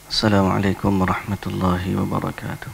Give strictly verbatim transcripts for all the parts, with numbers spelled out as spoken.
Assalamualaikum warahmatullahi wabarakatuh.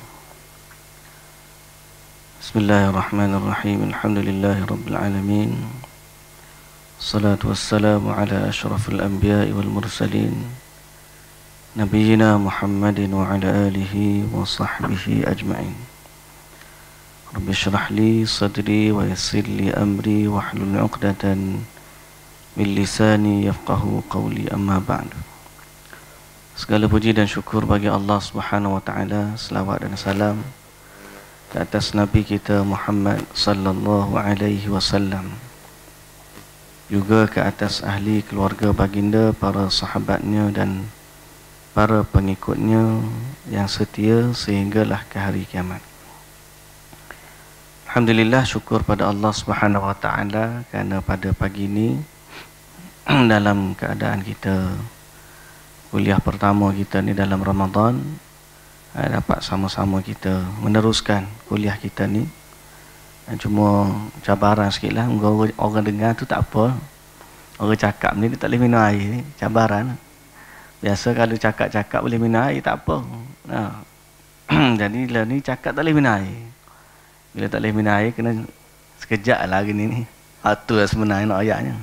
Bismillahirrahmanirrahim. Alhamdulillahi rabbil alamin. Salatu wassalamu ala ashrafil anbiya'i wal mursalin, Nabiyyina Muhammadin wa ala alihi wa sahbihi ajma'in. Rabbi shrah li sadri wa yassir li amri wa hlul 'uqdatan min lisani yafqahu qawli, amma ba'du. Segala puji dan syukur bagi Allah Subhanahu wa taala, selawat dan salam ke atas Nabi kita Muhammad sallallahu alaihi wasallam, juga ke atas ahli keluarga baginda, para sahabatnya dan para pengikutnya yang setia sehinggalah ke hari kiamat. Alhamdulillah, syukur pada Allah Subhanahu wa taala kerana pada pagi ini dalam keadaan kita kuliah pertama kita ni dalam Ramadan, dapat sama-sama kita meneruskan kuliah kita ni. Cuma cabaran sikit lah, orang, orang dengar tu tak apa, orang cakap ni dia tak boleh minum air ni, cabaran. Biasa kalau cakap-cakap boleh minum air, tak apa. Nah. Jadi lah ni cakap tak boleh minum air. Bila tak boleh minum air, kena sekejap lah hari ni ni. Itu lah sebenarnya nak ayatnya.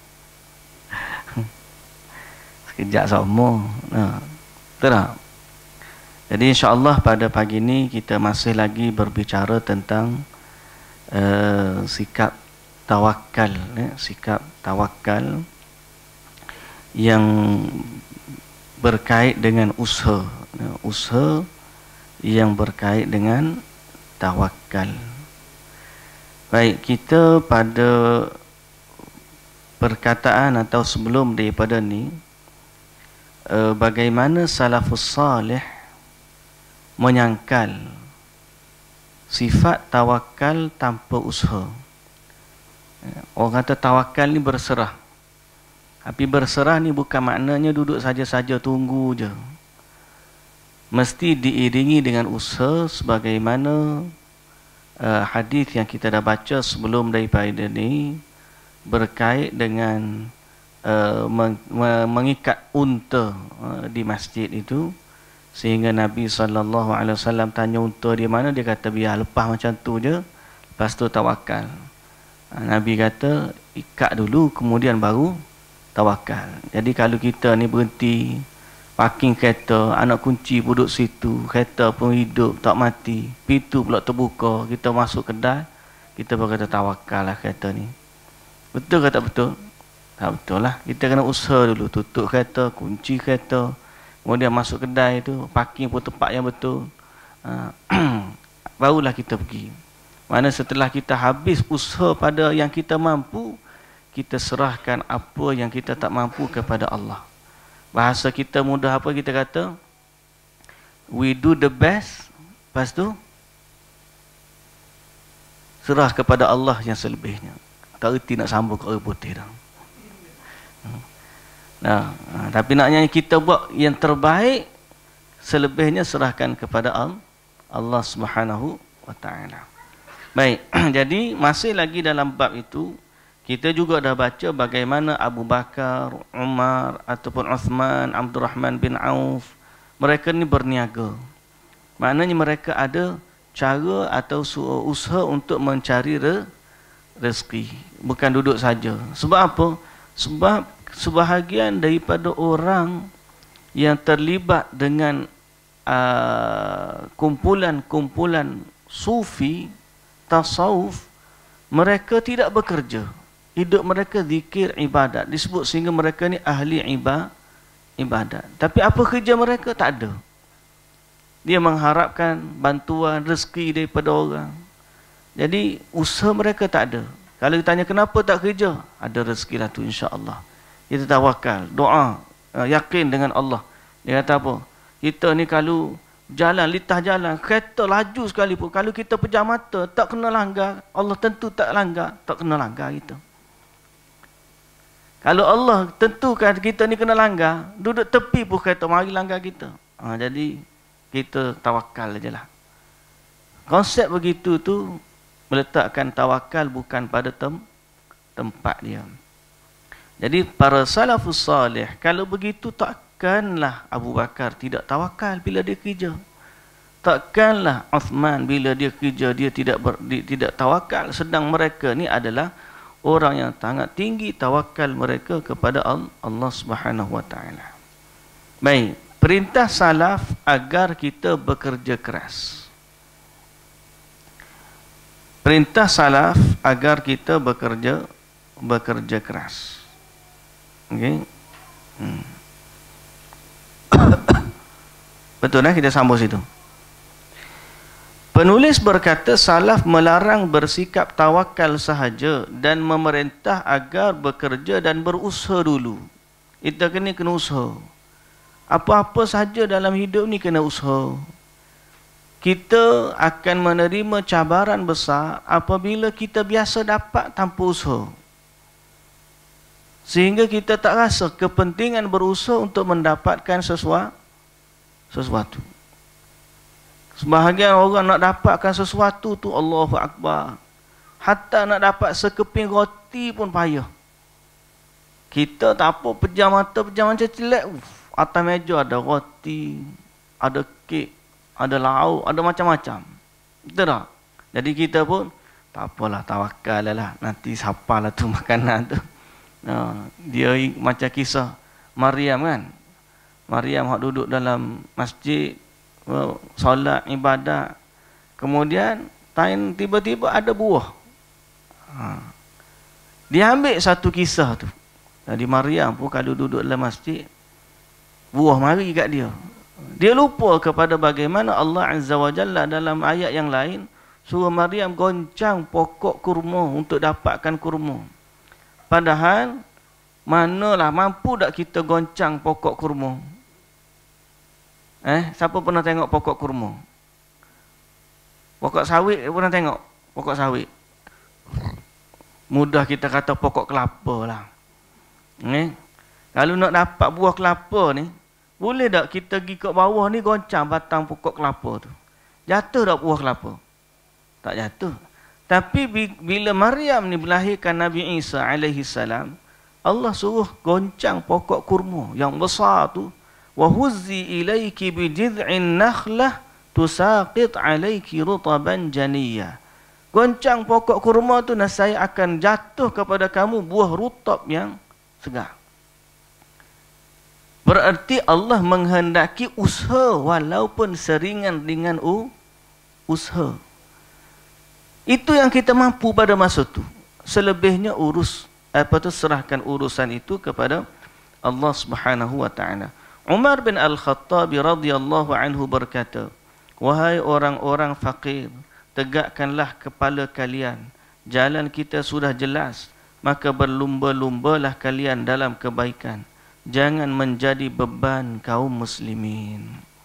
Sekejap semua. Nah, betul tak? Jadi insya-Allah pada pagi ini kita masih lagi berbicara tentang uh, sikap tawakal, ya? Sikap tawakal yang berkait dengan usaha, ya? Usaha yang berkait dengan tawakal. Baik, kita pada perkataan atau sebelum daripada ni, Uh, bagaimana salafus salih menyangkal sifat tawakal tanpa usaha. Orang kata tawakal ni berserah, tapi berserah ni bukan maknanya duduk saja-saja tunggu je. Mesti diiringi dengan usaha, sebagaimana uh, hadis yang kita dah baca sebelum daripada ni berkait dengan Uh, meng, mengikat unta uh, di masjid itu, sehingga Nabi sallallahu alaihi wasallam tanya unta di mana, dia kata biar lepas macam tu je, lepas tu tawakal. uh, Nabi kata ikat dulu kemudian baru tawakal. Jadi kalau kita ni berhenti parking kereta, anak kunci duduk situ, kereta pun hidup tak mati, pintu pula terbuka, kita masuk kedai, kita berkata tawakal lah kereta ni. Betul ke tak betul? Tak betul lah. Kita kena usaha dulu, tutup kereta, kunci kereta, kemudian masuk kedai tu, parking pun tempat yang betul, uh, barulah kita pergi. Mana setelah kita habis usaha pada yang kita mampu, kita serahkan apa yang kita tak mampu kepada Allah. Bahasa kita mudah apa, kita kata we do the best, lepas tu serah kepada Allah yang selebihnya. Tak erti nak sambung ke orang putih dah. Nah, tapi naknya kita buat yang terbaik, selebihnya serahkan kepada Allah Subhanahu wa taala. Baik, jadi masih lagi dalam bab itu, kita juga dah baca bagaimana Abu Bakar, Umar ataupun Uthman, Abdul Rahman bin Auf, mereka ni berniaga. Maknanya mereka ada cara atau usaha untuk mencari re rezeki, bukan duduk saja. Sebab apa? Sebab sebahagian daripada orang yang terlibat dengan kumpulan-kumpulan uh, sufi, tasawuf, mereka tidak bekerja. Hidup mereka zikir, ibadat. Disebut sehingga mereka ni ahli ibadat. Tapi apa kerja mereka? Tak ada. Dia mengharapkan bantuan, rezeki daripada orang. Jadi usaha mereka tak ada. Kalau ditanya kenapa tak kerja, ada rezeki lah tu, insya-Allah. Kita tawakal, doa, yakin dengan Allah. Dia kata apa? Kita ni kalau jalan, litah jalan, kereta laju sekalipun, kalau kita pejam mata, tak kena langgar, Allah tentu tak langgar, tak kena langgar kita. Kalau Allah tentukan kita ni kena langgar, duduk tepi pun kereta, mari langgar kita. Ha, jadi kita tawakal je lah. Konsep begitu tu meletakkan tawakal bukan pada tem tempat dia. Jadi para salafus salih kalau begitu tak takkanlah Abu Bakar tidak tawakal bila dia kerja. Takkanlah Uthman bila dia kerja dia tidak ber, dia tidak tawakal, sedang mereka ni adalah orang yang sangat tinggi tawakal mereka kepada Allah Subhanahu wa taala. Baik, perintah salaf agar kita bekerja keras. Perintah salaf agar kita bekerja bekerja keras. Okey. Hmm. Betul lah, kita sambung situ. Penulis berkata salaf melarang bersikap tawakal sahaja dan memerintah agar bekerja dan berusaha dulu. Kita kena kena usaha. Apa-apa sahaja dalam hidup ni kena usaha. Kita akan menerima cabaran besar apabila kita biasa dapat tanpa usaha. Sehingga kita tak rasa kepentingan berusaha untuk mendapatkan sesuatu. sesuatu. Sebahagian orang nak dapatkan sesuatu tu Allahu Akbar. Hatta nak dapat sekeping roti pun payah. Kita tak apa, pejam mata, pejam macam celak. Atas meja ada roti, ada kek, ada lauk, ada macam-macam. Betul tak? Jadi kita pun, tak apalah, tawakal lah. Nanti siapalah tu makanan tu. Nah, dia macam kisah Maryam kan. Maryam hak duduk dalam masjid, solat, ibadat. Kemudian, time tiba-tiba ada buah. Ha. Dia ambil satu kisah tu. Jadi Maryam pun kalau duduk dalam masjid, buah mari kat dia. Dia lupa kepada bagaimana Allah Azza wa Jalla dalam ayat yang lain suruh Maryam goncang pokok kurma untuk dapatkan kurma. Padahal manalah mampu tak kita goncang pokok kurma? Eh, siapa pernah tengok pokok kurma? Pokok sawit pernah tengok? Pokok sawit. Mudah kita kata pokok kelapa lah. Eh? Kalau nak dapat buah kelapa ni, boleh tak kita pergi ke bawah ni goncang batang pokok kelapa tu? Jatuh tak buah kelapa? Tak jatuh. Tapi bila Maryam ni melahirkan Nabi Isa alaihi salam, Allah suruh goncang pokok kurma yang besar tu. Wa huzzi ilayki bi jid'in nakhlah tusaqit alayki rutaban janiyya. Goncang pokok kurma tu, nescaya akan jatuh kepada kamu buah rutab yang segar. Berarti Allah menghendaki usaha walaupun seringan dengan usaha. Itu yang kita mampu pada masa tu. Selebihnya urus apa tu serahkan urusan itu kepada Allah Subhanahu wa taala. Umar bin Al-Khattab radhiyallahu anhu berkata, "Wahai orang-orang fakir, tegakkanlah kepala kalian. Jalan kita sudah jelas, maka berlumba-lumbalah kalian dalam kebaikan. Jangan menjadi beban kaum muslimin."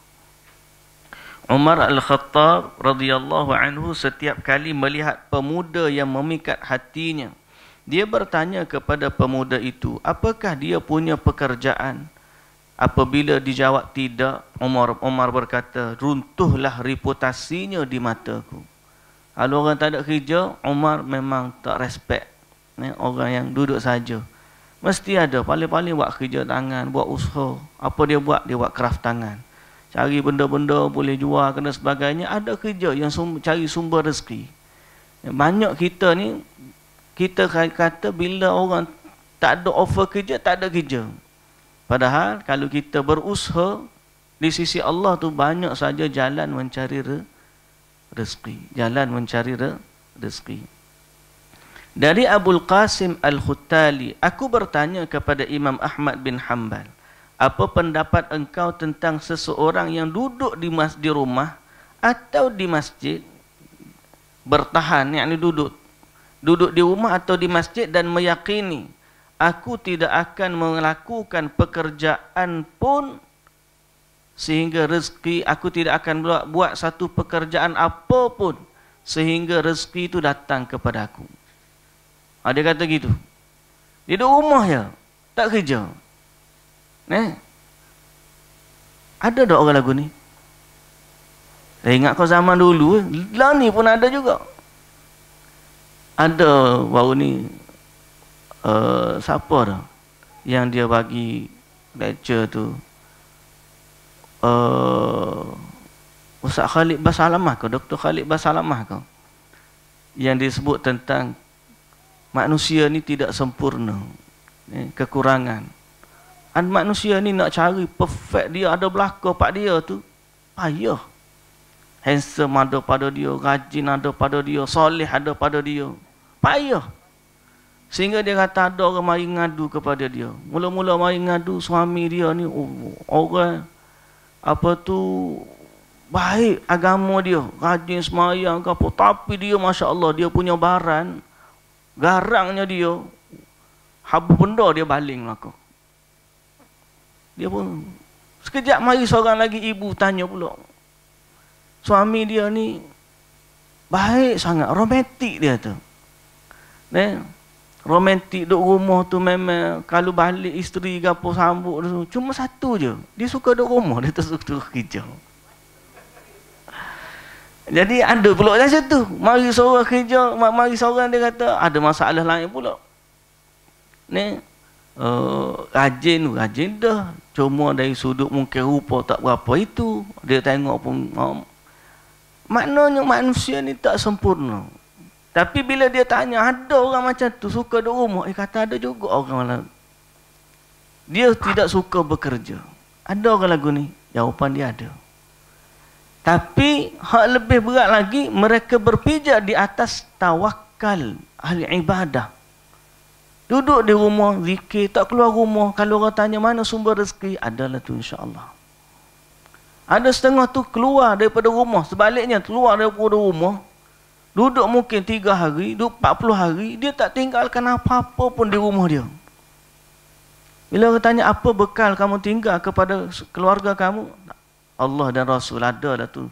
Umar Al-Khattab radhiyallahu anhu setiap kali melihat pemuda yang memikat hatinya, dia bertanya kepada pemuda itu, apakah dia punya pekerjaan? Apabila dijawab tidak, Umar Umar berkata, runtuhlah reputasinya di mataku. Kalau orang tak ada kerja, Umar memang tak respect ni orang yang duduk saja. Mesti ada paling-paling buat kerja tangan, buat usaha. Apa dia buat? Dia buat craft tangan. Cari benda-benda boleh jual dan sebagainya. Ada kerja yang sum, cari sumber rezeki. Banyak kita ni, kita kata bila orang tak ada offer kerja, tak ada kerja. Padahal kalau kita berusaha, di sisi Allah tu banyak saja jalan mencari re, rezeki. Jalan mencari re, rezeki. Dari Abul Qasim Al-Khuttali, aku bertanya kepada Imam Ahmad bin Hanbal, apa pendapat engkau tentang seseorang yang duduk di mas di rumah atau di masjid, bertahan, yakni duduk duduk di rumah atau di masjid dan meyakini aku tidak akan melakukan pekerjaan pun sehingga rezeki, aku tidak akan buat, buat satu pekerjaan apa pun sehingga rezeki itu datang kepada aku. Ha, dia kata gitu. Dia duduk rumah je, tak kerja. Eh? Ada tak orang lagu ni? Saya ingat kau zaman dulu, lah ni pun ada juga. Ada baru ni, uh, siapa dah yang dia bagi lecture tu, uh, Ustaz Khalid Basalamah ke, Doktor Khalid Basalamah ke, yang disebut tentang manusia ni tidak sempurna, eh, kekurangan. Dan manusia ni nak cari perfect dia ada belaka pak dia tu payah. Handsome ada pada dia, rajin ada pada dia, soleh ada pada dia, payah. Sehingga dia kata ada orang mari ngadu kepada dia. Mula-mula mari ngadu suami dia ni oh, orang apa tu baik agama dia, rajin semayang ke apa, tapi dia Masya Allah dia punya baran, garangnya dia, habu benda dia baling belaka. Dia pun sekejap mari seorang lagi ibu tanya pula. Suami dia ni baik sangat, romantik dia tu. Ne? Romantik duduk rumah tu memang kalau balik isteri ke apa sambut tu, cuma satu je. Dia suka duduk rumah, dia tak suka kerja. Jadi ada pula macam tu. Mari seorang kerja, mari seorang dia kata ada masalah lain pula. Ni uh, rajin, rajin dah. Cuma dari sudut mungkin rupa tak berapa itu. Dia tengok pun oh, maknanya manusia ni tak sempurna. Tapi bila dia tanya ada orang macam tu suka duduk rumah, dia kata ada juga orang lain. Dia tidak suka bekerja. Ada orang lagu ni? Jawapan dia ada. Tapi hak lebih berat lagi, mereka berpijak di atas tawakal ahli ibadah. Duduk di rumah, zikir, tak keluar rumah. Kalau orang tanya mana sumber rezeki, adalah tu insya-Allah. Ada setengah tu keluar daripada rumah, sebaliknya keluar daripada rumah, duduk mungkin tiga hari, duduk empat puluh hari, dia tak tinggalkan apa-apa pun di rumah dia. Bila orang tanya apa bekal kamu tinggal kepada keluarga kamu, Allah dan Rasul ada lah tu.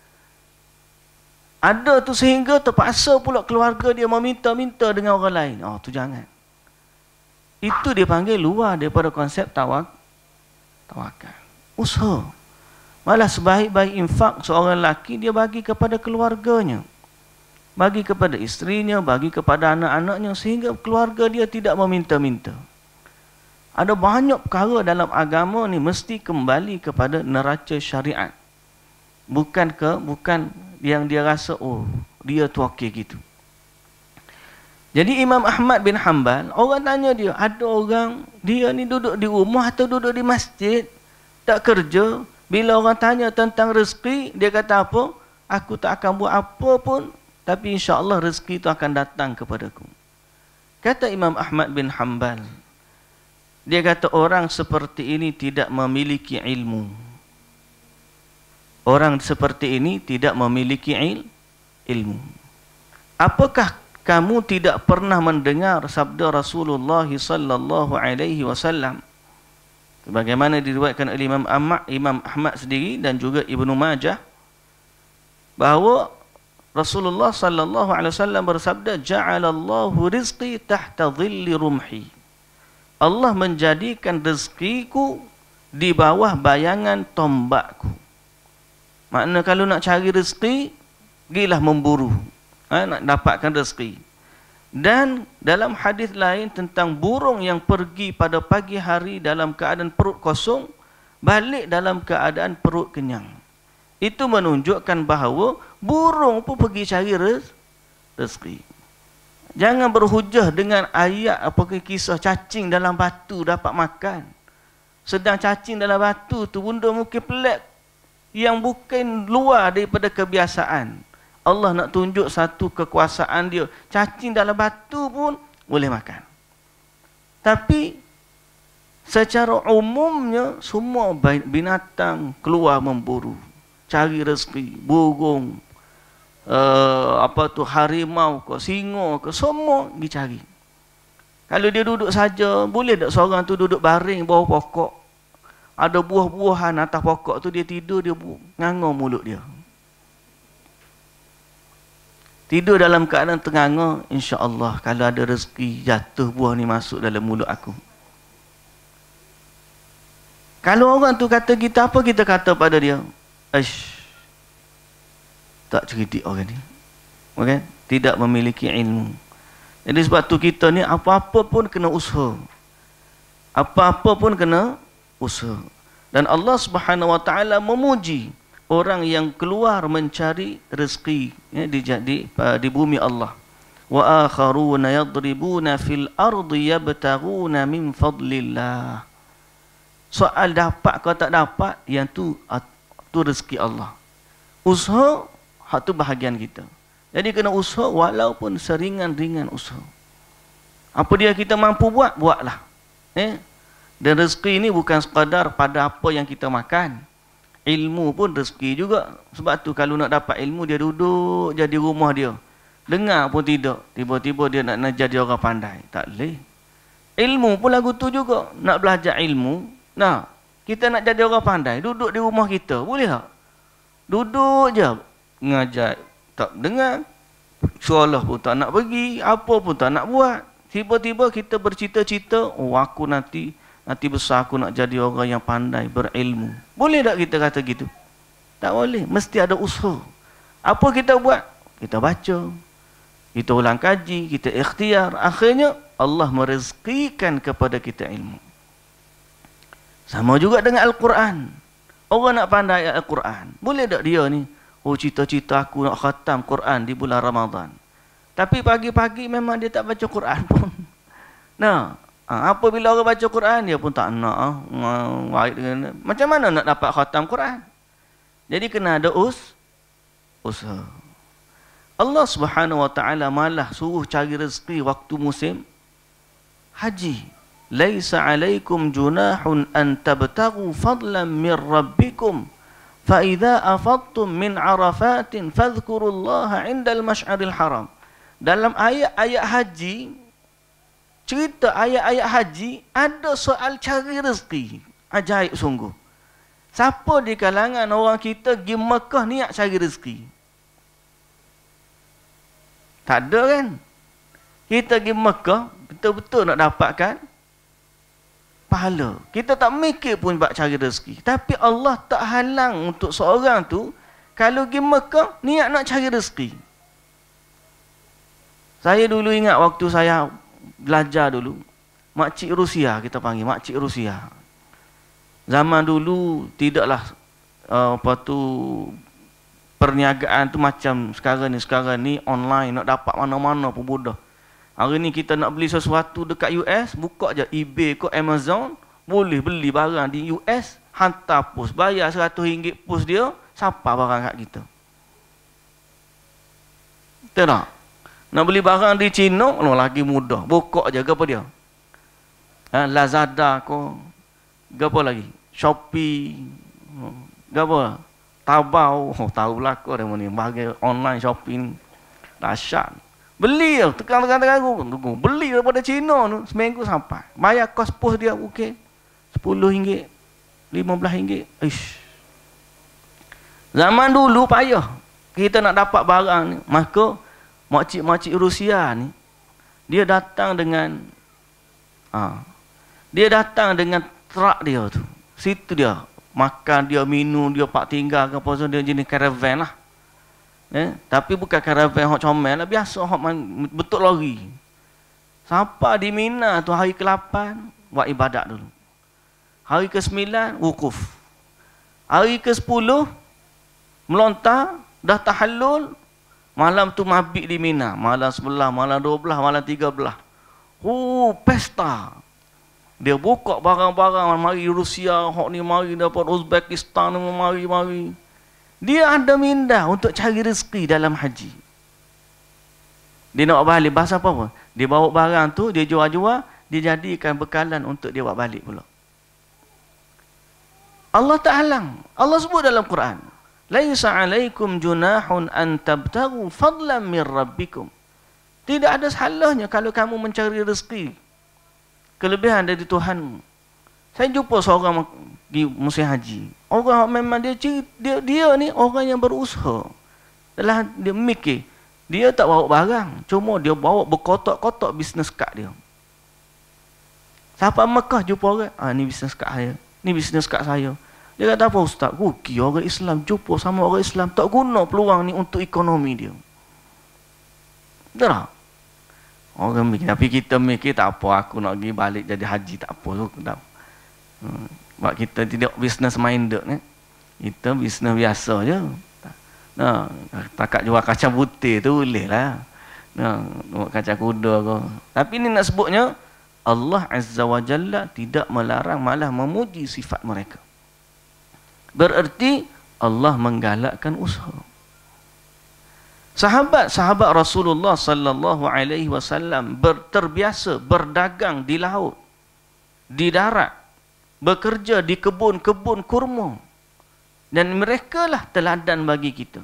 Ada tu sehingga terpaksa pula keluarga dia meminta-minta dengan orang lain. Oh tu jangan. Itu dia panggil luar daripada konsep tawak, tawakal. Usaha. Malah sebaik-baik infak seorang lelaki dia bagi kepada keluarganya. Bagi kepada isterinya, bagi kepada anak-anaknya sehingga keluarga dia tidak meminta-minta. Ada banyak perkara dalam agama ni mesti kembali kepada neraca syariat. Bukan ke, bukan yang dia rasa, oh, dia tu okey gitu. Jadi Imam Ahmad bin Hanbal, orang tanya dia, ada orang, dia ni duduk di rumah atau duduk di masjid, tak kerja. Bila orang tanya tentang rezeki, dia kata apa? Aku tak akan buat apa pun, tapi insya-Allah rezeki itu akan datang kepadaku. Kata Imam Ahmad bin Hanbal, dia kata orang seperti ini tidak memiliki ilmu. Orang seperti ini tidak memiliki il, ilmu. Apakah kamu tidak pernah mendengar sabda Rasulullah sallallahu alaihi wasallam? Sebagaimana diriwayatkan oleh Imam Ahmad, Imam Ahmad sendiri dan juga Ibnu Majah, bahawa Rasulullah sallallahu alaihi wasallam bersabda, "Ja'alallahu rizqi tahta dhilli rumhi." Allah menjadikan rezekiku di bawah bayangan tombakku. Makna kalau nak cari rezeki, pergilah memburu, ha, nak dapatkan rezeki. Dan dalam hadis lain tentang burung yang pergi pada pagi hari dalam keadaan perut kosong, balik dalam keadaan perut kenyang. Itu menunjukkan bahawa burung pun pergi cari rez rezeki. Jangan berhujah dengan ayat apakah kisah cacing dalam batu dapat makan. Sedang cacing dalam batu tu benda mungkin pelik yang bukan luar daripada kebiasaan. Allah nak tunjuk satu kekuasaan dia. Cacing dalam batu pun boleh makan. Tapi secara umumnya semua binatang keluar memburu, cari rezeki, burung, Uh, apa tu harimau ke, singa ke, semua pergi cari. Kalau dia duduk saja, boleh tak seorang tu duduk baring bawah pokok, ada buah-buahan atas pokok tu, dia tidur, dia nganga mulut dia, tidur dalam keadaan tenganga, insya-Allah kalau ada rezeki jatuh buah ni masuk dalam mulut aku. Kalau orang tu kata kita apa, kita kata pada dia, ish, tak cerdik orang ni, okay? Tidak memiliki ilmu. Jadi sebab tu kita ni apa-apa pun kena usaha. Apa-apa pun kena usaha. Dan Allah Subhanahu wa taala memuji orang yang keluar mencari rezeki ya, di, di, di bumi Allah. Wa akharuna yadribuna fil ardi yabtaghuna min fadlillah. Soal dapat kau tak dapat, yang tu tu rezeki Allah. Usaha hak tu bahagian kita. Jadi kena usaha walaupun seringan-ringan usaha. Apa dia kita mampu buat, buatlah. Eh? Dan rezeki ini bukan sekadar pada apa yang kita makan. Ilmu pun rezeki juga. Sebab tu kalau nak dapat ilmu, dia duduk jadi rumah dia. Dengar pun tidak. Tiba-tiba dia nak, nak jadi orang pandai. Tak boleh. Ilmu pun lagu tu juga. Nak belajar ilmu. Nah, kita nak jadi orang pandai. Duduk di rumah kita. Boleh tak? Duduk je. Ngajar. Tak dengar. Seolah pun tak nak pergi. Apa pun tak nak buat. Tiba-tiba kita bercita-cita. Oh, aku nanti... Nanti besar aku nak jadi orang yang pandai, berilmu. Boleh tak kita kata gitu? Tak boleh. Mesti ada usaha. Apa kita buat? Kita baca. Kita ulang kaji. Kita ikhtiar. Akhirnya, Allah merezekikan kepada kita ilmu. Sama juga dengan Al-Quran. Orang nak pandai Al-Quran. Boleh tak dia ni? Oh, cita-cita aku nak khatam Quran di bulan Ramadan. Tapi pagi-pagi memang dia tak baca Quran pun. Nah, Ha, apabila orang baca Quran, dia pun tak nak. Ha, macam mana nak dapat khatam Quran? Jadi kena ada us, usaha. Allah Subhanahu wa taala malah suruh cari rezeki waktu musim haji. Laisa alaikum junahun an tabtaghu fadlan min rabbikum fa idza afadtum min arafatin fadhkurullaha 'indal mash'aril haram. Dalam ayat-ayat haji, cerita ayat-ayat haji, ada soal cari rezeki. Ajaib sungguh. Siapa di kalangan orang kita pergi Mekah niat cari rezeki? Tak ada kan? Kita pergi Mekah, betul-betul nak dapatkan pahala. Kita tak mikir pun buat cari rezeki. Tapi Allah tak halang untuk seorang tu, kalau pergi Mekah, niat nak cari rezeki. Saya dulu ingat waktu saya belajar dulu, makcik Rusia kita panggil, makcik Rusia. Zaman dulu tidaklah uh, apa tu perniagaan tu macam sekarang ni. Sekarang ni online nak dapat mana-mana pun mudah. Hari ni kita nak beli sesuatu dekat U S, buka je eBay ke Amazon, boleh beli barang di U S, hantar pos, bayar seratus ringgit pos dia, sampai barang kat kita. Betul tak? Nak beli barang di China, oh, lagi mudah. Buka je, apa dia? Ha, Lazada ko, apa lagi? Shopee, apa? Taobao, oh, tahulah ko dia ni, bagi online shopping dahsyat. Beli je, tekan-tekan tunggu. Beli daripada China tu, seminggu sampai. Bayar kos pos dia, okey. sepuluh ringgit, lima belas ringgit. Ish. Zaman dulu payah. Kita nak dapat barang ni, maka makcik-makcik Rusia ni, dia datang dengan ha, dia datang dengan truk dia tu. Situ dia makan, dia minum, dia pak tinggal ke apa, dia jenis caravan lah. Eh, tapi bukan caravan hok comel lah, biasa hok betul lori. Sampai di Mina tu hari ke lapan buat ibadat dulu. Hari ke sembilan wukuf. Hari ke sepuluh melontar, dah tahallul. Malam tu mabik di Mina. Malam sebelah, malam dua belah, malam tiga belah. Oh, pesta. Dia buka barang-barang. Mari Rusia, hok ni mari dapat Uzbekistan, mari-mari. Dia ada minda untuk cari rezeki dalam haji. Dia nak balik, bahasa apa pun. Dia bawa barang tu, dia jual-jual, dia jadikan bekalan untuk dia buat balik pula. Allah tak halang. Allah sebut dalam Quran. Laisa alaikum junahun an tabtaghu fadlan min rabbikum. Tidak ada salahnya kalau kamu mencari rezeki kelebihan dari Tuhanmu. Saya jumpa seorang di musim haji. Orang memang dia dia dia ni orang yang berusaha. Dalam dia mikir, dia tak bawa barang, cuma dia bawa berkotak-kotak bisnes kad dia. Sampai Mekah jumpa orang, ah ni bisnes kad saya. Ni bisnes kad saya. Dia kata apa ustaz? Rugi orang Islam jumpa sama orang Islam tak guna peluang ni untuk ekonomi dia. Betul tak? Orang mikir, tapi kita mikir tak apa, aku nak pergi balik jadi haji tak apa. Tak. Hmm. Sebab kita tidak business minded ni. Kita business biasa je. Nah, takat jual kacang putih tu boleh lah. Nah, buat kacang kuda ke. Tapi ni nak sebutnya, Allah Azza wa Jalla tidak melarang, malah memuji sifat mereka. Bererti Allah menggalakkan usaha. Sahabat-sahabat Rasulullah sallallahu alaihi wasallam terbiasa berdagang di laut, di darat, bekerja di kebun-kebun kurma. Dan mereka lah teladan bagi kita.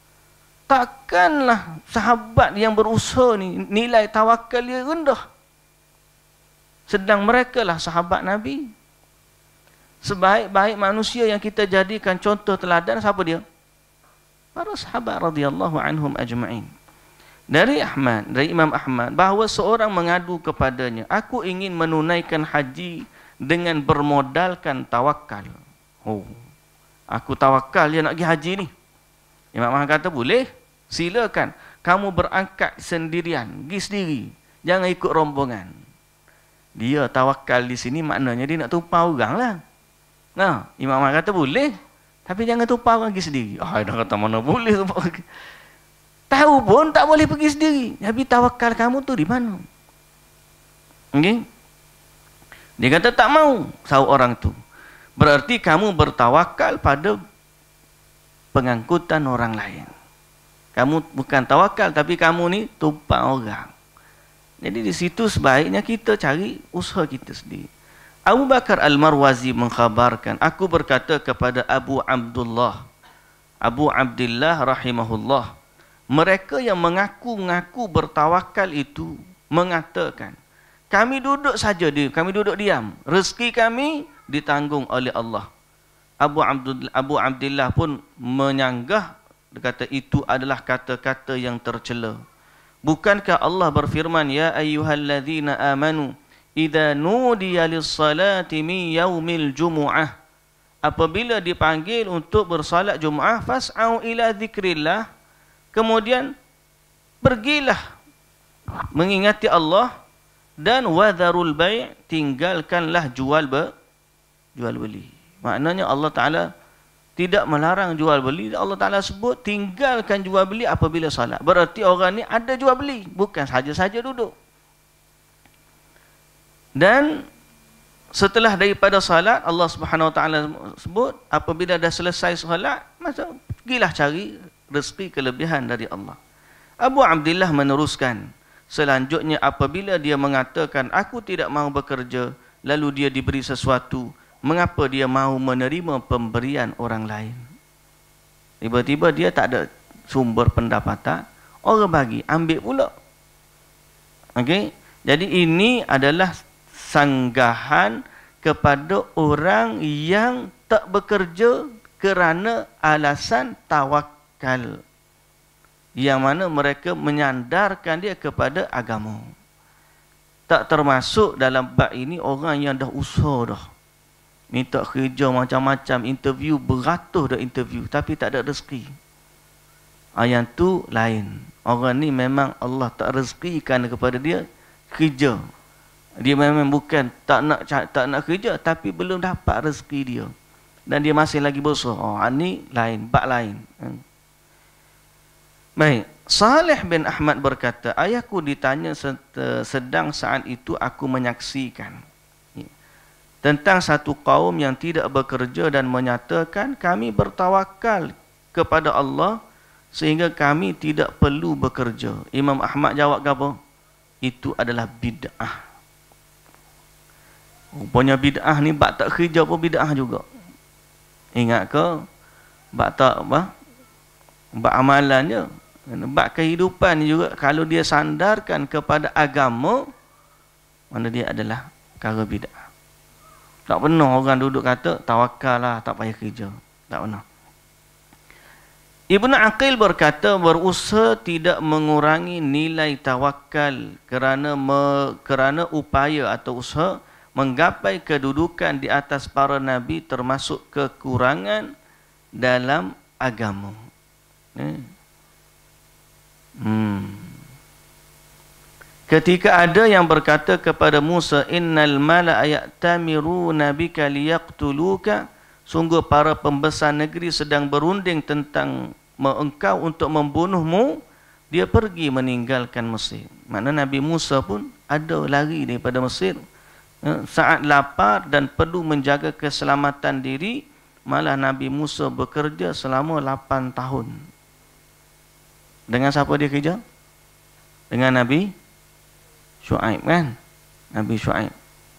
Takkanlah sahabat yang berusaha ni nilai tawakal dia rendah. Sedang mereka lah sahabat Nabi. Sebaik-baik manusia yang kita jadikan contoh teladan, siapa dia? Para sahabat radhiyallahu anhum ajma'in. Dari Ahmad, dari Imam Ahmad, bahawa seorang mengadu kepadanya, aku ingin menunaikan haji dengan bermodalkan tawakal. Oh, aku tawakal dia nak pergi haji ni. Imam Ahmad kata, boleh, silakan. Kamu berangkat sendirian, pergi sendiri. Jangan ikut rombongan. Dia tawakal di sini maknanya dia nak tumpah orang lah. Nah, Imam Ahmad kata, boleh. Tapi jangan tumpah orang pergi sendiri. Ah, dah kata mana boleh tumpah orang. Tahu pun tak boleh pergi sendiri. Tapi tawakal kamu tu di mana? Okay? Dia kata tak mau, sahut orang tu. Berarti kamu bertawakal pada pengangkutan orang lain. Kamu bukan tawakal, tapi kamu ni tumpang orang. Jadi di situ sebaiknya kita cari usaha kita sendiri. Abu Bakar Al-Marwazi mengkhabarkan, aku berkata kepada Abu Abdullah, Abu Abdillah rahimahullah, mereka yang mengaku-ngaku bertawakal itu mengatakan, kami duduk saja, di, kami duduk diam, rezeki kami ditanggung oleh Allah. Abu Abdullah, Abu Abdillah pun menyanggah, dia kata itu adalah kata-kata yang tercela. Bukankah Allah berfirman, ya ayyuhalladzina amanu idza nudiya lis-salati min yaumil jumu'ah, apabila dipanggil untuk bersalat Jumaat, fas'au ila dzikrillah, kemudian pergilah mengingati Allah, dan wadharul bai', tinggalkanlah jual be, jual beli. Maknanya Allah Taala tidak melarang jual beli. Allah Taala sebut tinggalkan jual beli apabila salat. Berarti orang ni ada jual beli, bukan saja-saja duduk. Dan setelah daripada salat, Allah Subhanahu Wa Taala sebut apabila dah selesai salat, masa pergilah cari rezeki kelebihan dari Allah. Abu Abdillah meneruskan, selanjutnya apabila dia mengatakan aku tidak mahu bekerja, lalu dia diberi sesuatu, mengapa dia mahu menerima pemberian orang lain? Tiba-tiba dia tak ada sumber pendapatan, orang bagi, ambil pula. Okey, jadi ini adalah sanggahan kepada orang yang tak bekerja kerana alasan tawakal, yang mana mereka menyandarkan dia kepada agama. Tak termasuk dalam bab ini orang yang dah usaha dah, minta kerja macam-macam, interview beratus dah interview, tapi tak ada rezeki. Ah, yang tu lain. Orang ni memang Allah tak rezekikan kepada dia kerja. Dia memang bukan tak nak tak nak kerja, tapi belum dapat rezeki dia, dan dia masih lagi berusaha. Oh, ini lain, bab lain. Baik, Saleh bin Ahmad berkata, ayahku ditanya sedang saat itu aku menyaksikan tentang satu kaum yang tidak bekerja dan menyatakan kami bertawakal kepada Allah sehingga kami tidak perlu bekerja. Imam Ahmad jawab apa? Itu adalah bid'ah. Rupanya bid'ah ni bab tak kerja pun bid'ah juga. Ingat ke? Bab tak apa? Bab amalan je. Bab kehidupan juga, kalau dia sandarkan kepada agama, mana dia adalah perkara bid'ah. Tak pernah orang duduk kata tawakal lah, tak payah kerja. Tak pernah. Ibnu Aqil berkata, berusaha tidak mengurangi nilai tawakal kerana me, kerana upaya atau usaha menggapai kedudukan di atas para nabi termasuk kekurangan dalam agama. Hmm. Ketika ada yang berkata kepada Musa, innal mala'a ya'tamiruna bika liyaqtuluka, sungguh para pembesar negeri sedang berunding tentang engkau untuk membunuhmu, dia pergi meninggalkan Mesir. Maknanya Nabi Musa pun ada lari daripada Mesir. Saat lapar dan perlu menjaga keselamatan diri, malah Nabi Musa bekerja selama lapan tahun. Dengan siapa dia kerja? Dengan Nabi Syuaib, kan? Nabi Syuaib.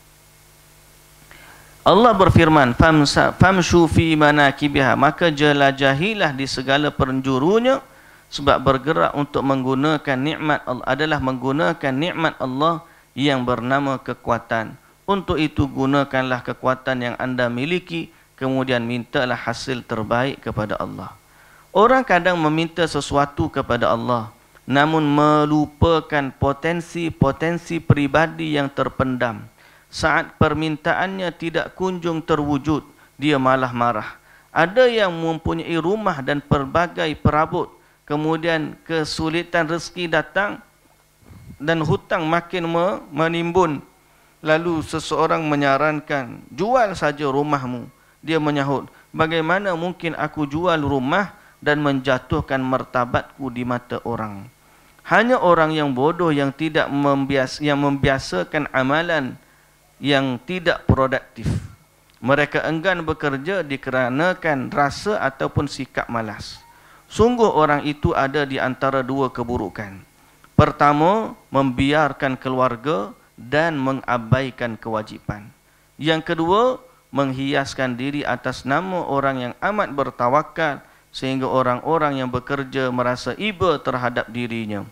Allah berfirman, famsa famshu fi manakibiha, maka jelajahilah di segala penjurunya, sebab bergerak untuk menggunakan nikmat Allah adalah menggunakan nikmat Allah yang bernama kekuatan. Untuk itu gunakanlah kekuatan yang anda miliki, kemudian mintalah hasil terbaik kepada Allah. Orang kadang meminta sesuatu kepada Allah, namun melupakan potensi-potensi pribadi yang terpendam. Saat permintaannya tidak kunjung terwujud, dia malah marah. Ada yang mempunyai rumah dan pelbagai perabot, kemudian kesulitan rezeki datang dan hutang makin menimbun. Lalu seseorang menyarankan, jual saja rumahmu. Dia menyahut, bagaimana mungkin aku jual rumah dan menjatuhkan martabatku di mata orang. Hanya orang yang bodoh yang tidak membias yang membiasakan amalan yang tidak produktif. Mereka enggan bekerja dikarenakan rasa ataupun sikap malas. Sungguh orang itu ada di antara dua keburukan. Pertama, membiarkan keluarga dan mengabaikan kewajipan. Yang kedua, menghiaskan diri atas nama orang yang amat bertawakal, sehingga orang-orang yang bekerja merasa iba terhadap dirinya.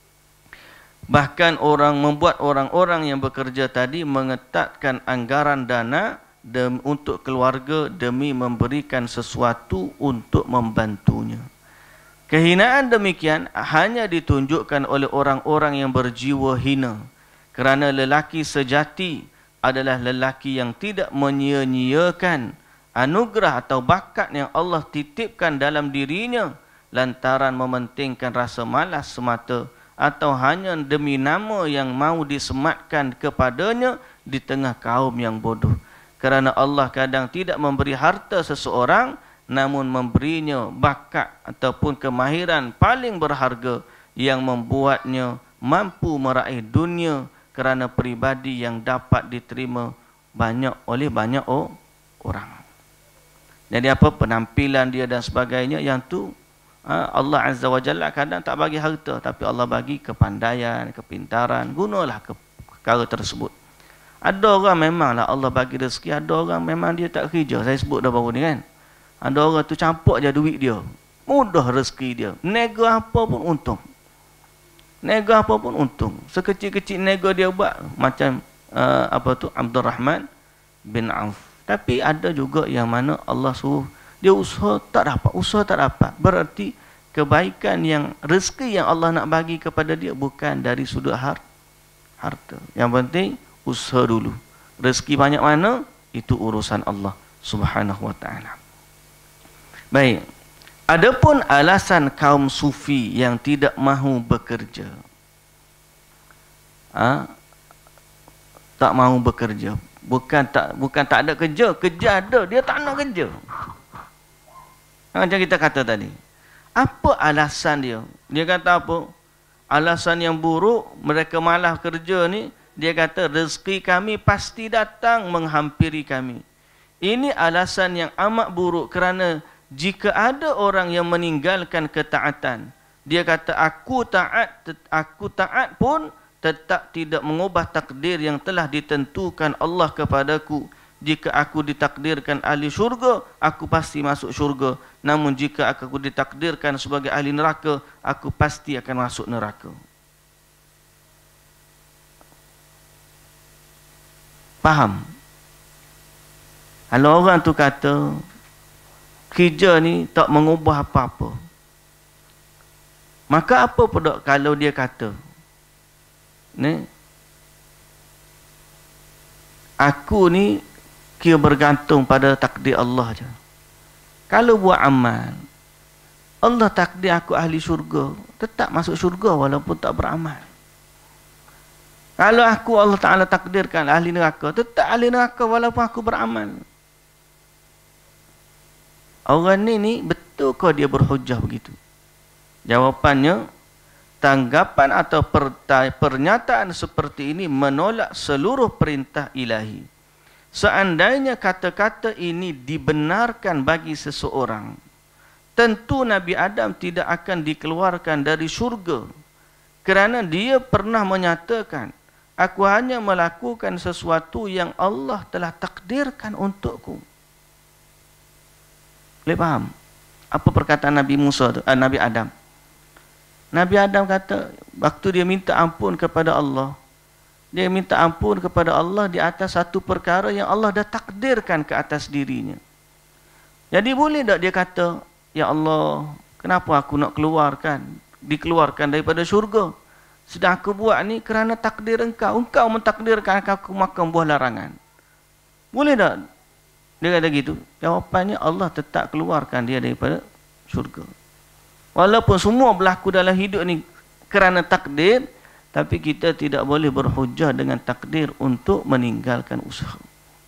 Bahkan orang membuat orang-orang yang bekerja tadi mengetatkan anggaran dana dem, untuk keluarga demi memberikan sesuatu untuk membantunya. Kehinaan demikian hanya ditunjukkan oleh orang-orang yang berjiwa hina, kerana lelaki sejati adalah lelaki yang tidak menyia-nyiakan anugerah atau bakat yang Allah titipkan dalam dirinya lantaran mementingkan rasa malas semata, atau hanya demi nama yang mau disematkan kepadanya di tengah kaum yang bodoh. Kerana Allah kadang tidak memberi harta seseorang, namun memberinya bakat ataupun kemahiran paling berharga yang membuatnya mampu meraih dunia kerana pribadi yang dapat diterima banyak oleh banyak orang. Jadi apa penampilan dia dan sebagainya, yang tu Allah Azza wa Jalla kadang tak bagi harta, tapi Allah bagi kepandaian, kepintaran. Gunalah ke perkara tersebut. Ada orang memanglah Allah bagi rezeki, ada orang memang dia tak kerja. Saya sebut dah baru ni, kan. Ada orang tu campur je duit dia, mudah rezeki dia, nega apa pun untung. Nega apa pun untung. Sekecil-kecil nega dia buat, macam uh, apa tu Abdul Rahman bin Auf. Tapi ada juga yang mana Allah suruh dia usaha tak dapat, usaha tak dapat. Berarti kebaikan yang, rezeki yang Allah nak bagi kepada dia bukan dari sudut harta. Yang penting usaha dulu. Rezeki banyak mana, itu urusan Allah Subhanahu wa taala. Baik. Adapun alasan kaum sufi yang tidak mahu bekerja. Ha? Tak mahu bekerja. Bukan tak bukan tak ada kerja, kerja ada, dia tak nak kerja. Macam kita kata tadi. Apa alasan dia? Dia kata apa? Alasan yang buruk, mereka malas kerja ni, dia kata rezeki kami pasti datang menghampiri kami. Ini alasan yang amat buruk, kerana jika ada orang yang meninggalkan ketaatan, dia kata aku taat, aku taat pun tetap tidak mengubah takdir yang telah ditentukan Allah kepadaku. Jika aku ditakdirkan ahli syurga, aku pasti masuk syurga. Namun jika aku ditakdirkan sebagai ahli neraka, aku pasti akan masuk neraka. Faham? Kalau orang tu kata kerja ni tak mengubah apa-apa, maka apa pula kalau dia kata ni, aku ni kira bergantung pada takdir Allah je. Kalau buat amal, Allah takdir aku ahli syurga, tetap masuk syurga walaupun tak beramal. Kalau aku Allah Ta'ala takdirkan ahli neraka, tetap ahli neraka walaupun aku beramal. Orang ni ni betul kau dia berhujah begitu? Jawapannya, tanggapan atau pernyataan seperti ini menolak seluruh perintah ilahi. Seandainya kata-kata ini dibenarkan bagi seseorang, tentu Nabi Adam tidak akan dikeluarkan dari syurga, kerana dia pernah menyatakan, aku hanya melakukan sesuatu yang Allah telah takdirkan untukku. Boleh faham apa perkataan Nabi Musa tu, eh, Nabi Adam? Nabi Adam kata, waktu dia minta ampun kepada Allah, dia minta ampun kepada Allah di atas satu perkara yang Allah dah takdirkan ke atas dirinya. Jadi boleh tak dia kata, ya Allah, kenapa aku nak keluarkan, dikeluarkan daripada syurga? Sedang aku buat ni kerana takdir engkau. Engkau mentakdirkan aku makan buah larangan. Boleh tak dia kata gitu? Jawapannya, Allah tetap keluarkan dia daripada syurga. Walaupun semua berlaku dalam hidup ni kerana takdir, tapi kita tidak boleh berhujah dengan takdir untuk meninggalkan usaha.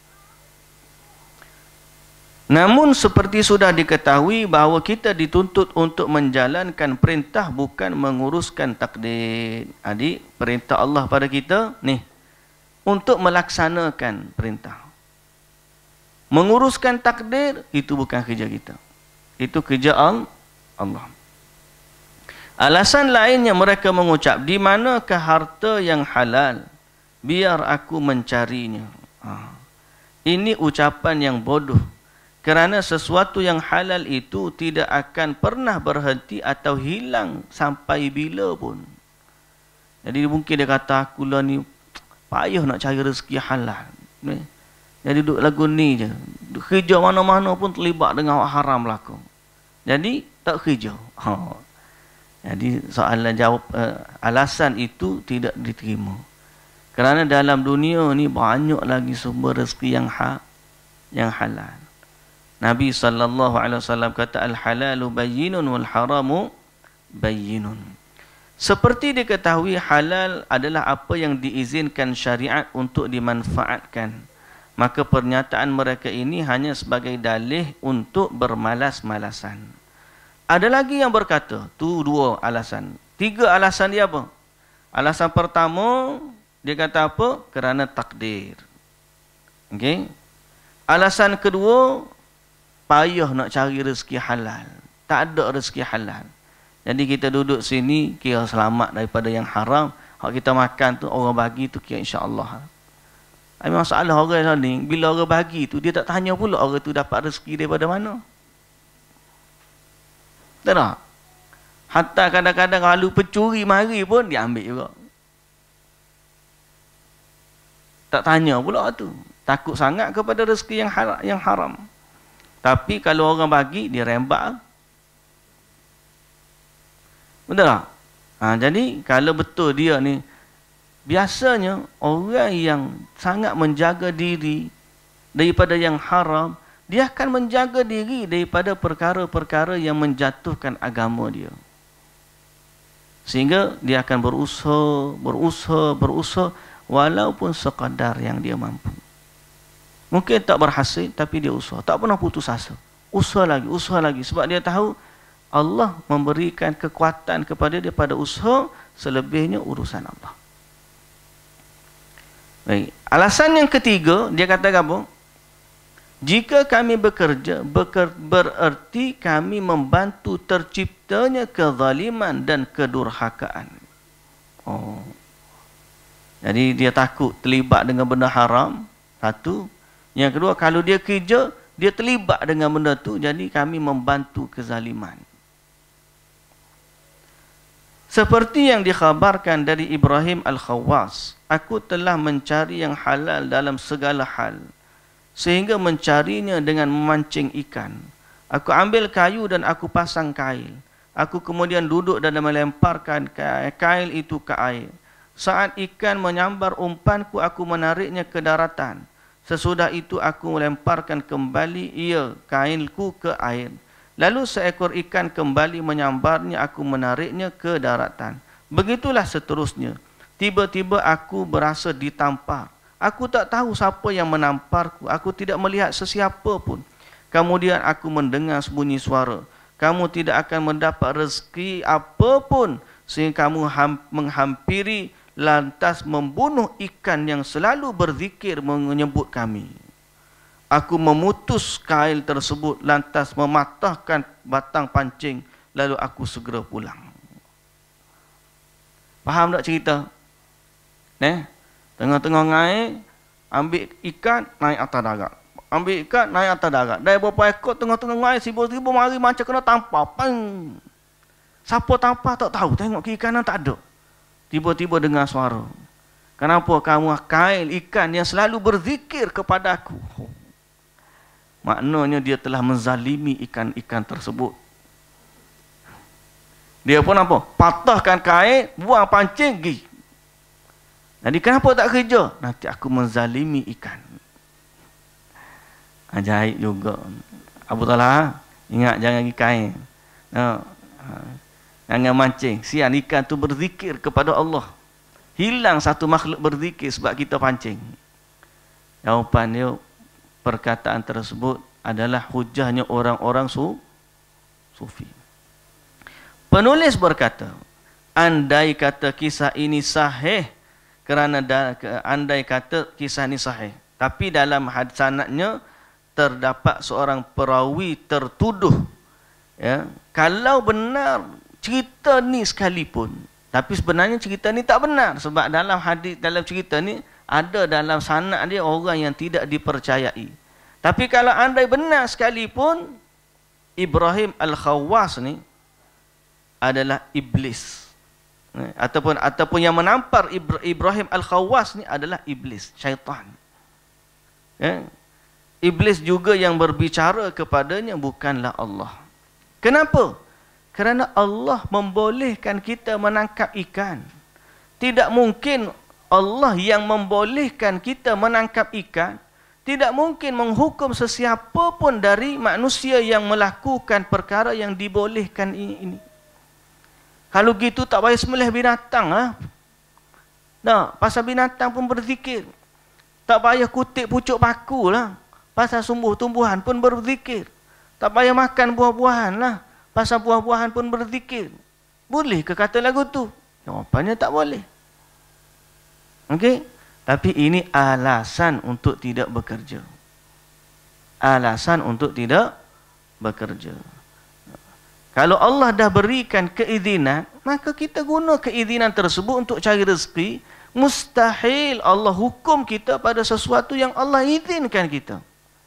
Namun seperti sudah diketahui bahawa kita dituntut untuk menjalankan perintah, bukan menguruskan takdir. Adik, perintah Allah pada kita ni untuk melaksanakan perintah. Menguruskan takdir itu bukan kerja kita. Itu kerja Allah. Alasan lainnya mereka mengucap, di manakah harta yang halal? Biar aku mencarinya. Ha. Ini ucapan yang bodoh. Kerana sesuatu yang halal itu tidak akan pernah berhenti atau hilang sampai bila pun. Jadi mungkin dia kata, aku lah ni payah nak cari rezeki halal. Ni. Jadi duduk lagu ni je. Kerja mana-mana pun terlibat dengan haram belaka. Jadi tak kerja. Ha. Jadi soalan jawab uh, alasan itu tidak diterima. Kerana dalam dunia ni banyak lagi sumber rezeki yang ha, yang halal. Nabi sallallahu alaihi wasallam kata, al-halalu bayyinun wal haramu bayyinun. Seperti diketahui, halal adalah apa yang diizinkan syariat untuk dimanfaatkan. Maka pernyataan mereka ini hanya sebagai dalih untuk bermalas-malasan. Ada lagi yang berkata, tu dua alasan. Tiga alasan dia apa? Alasan pertama, dia kata apa? Kerana takdir. Okey. Alasan kedua, payah nak cari rezeki halal. Tak ada rezeki halal. Jadi kita duduk sini, kira selamat daripada yang haram. Hak kita makan tu, orang bagi tu kira insya-Allah. Ada masalah orang ni, bila orang bagi tu, dia tak tanya pula orang tu dapat rezeki daripada mana. Tak? Hatta kadang-kadang kalau pencuri mari pun dia ambil juga. Tak tanya pula tu. Takut sangat kepada rezeki yang haram, yang haram. Tapi kalau orang bagi, dia rembak. Betul tak? Ha, jadi kalau betul dia ni, biasanya orang yang sangat menjaga diri daripada yang haram, dia akan menjaga diri daripada perkara-perkara yang menjatuhkan agama dia. Sehingga dia akan berusaha, berusaha, berusaha walaupun sekadar yang dia mampu. Mungkin tak berhasil, tapi dia usaha. Tak pernah putus asa. Usaha lagi, usaha lagi. Sebab dia tahu Allah memberikan kekuatan kepada dia pada usaha, selebihnya urusan Allah. Baik. Alasan yang ketiga, dia kata apa? Jika kami bekerja, beker, bererti kami membantu terciptanya kezaliman dan kedurhakaan. Oh. Jadi dia takut terlibat dengan benda haram. Satu. Yang kedua, kalau dia kerja, dia terlibat dengan benda tu, jadi kami membantu kezaliman. Seperti yang dikhabarkan dari Ibrahim Al-Khawwas, aku telah mencari yang halal dalam segala hal, sehingga mencarinya dengan memancing ikan. Aku ambil kayu dan aku pasang kail. Aku kemudian duduk dan melemparkan kail itu ke air. Saat ikan menyambar umpanku, aku menariknya ke daratan. Sesudah itu aku melemparkan kembali ia kailku ke air. Lalu seekor ikan kembali menyambarnya, aku menariknya ke daratan. Begitulah seterusnya. Tiba-tiba aku berasa ditampar. Aku tak tahu siapa yang menamparku. Aku tidak melihat sesiapa pun. Kemudian aku mendengar bunyi suara. Kamu tidak akan mendapat rezeki apapun sehingga kamu menghampiri lantas membunuh ikan yang selalu berzikir menyebut kami. Aku memutus kail tersebut lantas mematahkan batang pancing, lalu aku segera pulang. Faham tak cerita? Ne? Tengah-tengah ngai, ambil ikan, naik atas darat. Ambil ikan, naik atas darat. Dari beberapa ekor tengah-tengah ngai, sibuk-sibuk mari macam kena tampar. Pang! Siapa tampar tak tahu. Tengok ke ikanan tak ada. Tiba-tiba dengar suara. Kenapa kamu kail ikan yang selalu berzikir kepada aku? Maknanya dia telah menzalimi ikan-ikan tersebut. Dia pun apa? Patahkan kail, buang pancing, pergi. Jadi kenapa tak kerja? Nanti aku menzalimi ikan. Ajaib juga. Abu Talha, ingat jangan pergi kain. No. Jangan mancing. Sian ikan tu berzikir kepada Allah. Hilang satu makhluk berzikir sebab kita pancing. Jawapan dia, perkataan tersebut adalah hujahnya orang-orang su, sufi. Penulis berkata, andai kata kisah ini sahih, kerana da, andai kata kisah ini sahih, tapi dalam hadis sanadnya terdapat seorang perawi tertuduh. Ya, kalau benar cerita ni sekalipun, tapi sebenarnya cerita ni tak benar sebab dalam hadis, dalam cerita ni ada dalam sanad dia orang yang tidak dipercayai. Tapi kalau andai benar sekalipun, Ibrahim Al-Khawwas ni adalah iblis. Ataupun ataupun yang menampar Ibrahim Al-Khawwas ni adalah iblis, syaitan. Ya. Iblis juga yang berbicara kepadanya, bukanlah Allah. Kenapa? Kerana Allah membolehkan kita menangkap ikan. Tidak mungkin Allah yang membolehkan kita menangkap ikan, tidak mungkin menghukum sesiapa pun dari manusia yang melakukan perkara yang dibolehkan ini. Kalau gitu tak payah sembelih binatang lah. Nah, pasal binatang pun berzikir. Tak payah kutip pucuk paku lah. Pasal sumbuh tumbuhan pun berzikir. Tak payah makan buah-buahan lah. Pasal buah-buahan pun berzikir. Boleh ke kata lagu tu? Jawapannya tak boleh. Okey? Tapi ini alasan untuk tidak bekerja. Alasan untuk tidak bekerja. Kalau Allah dah berikan keizinan, maka kita guna keizinan tersebut untuk cari rezeki. Mustahil Allah hukum kita pada sesuatu yang Allah izinkan kita.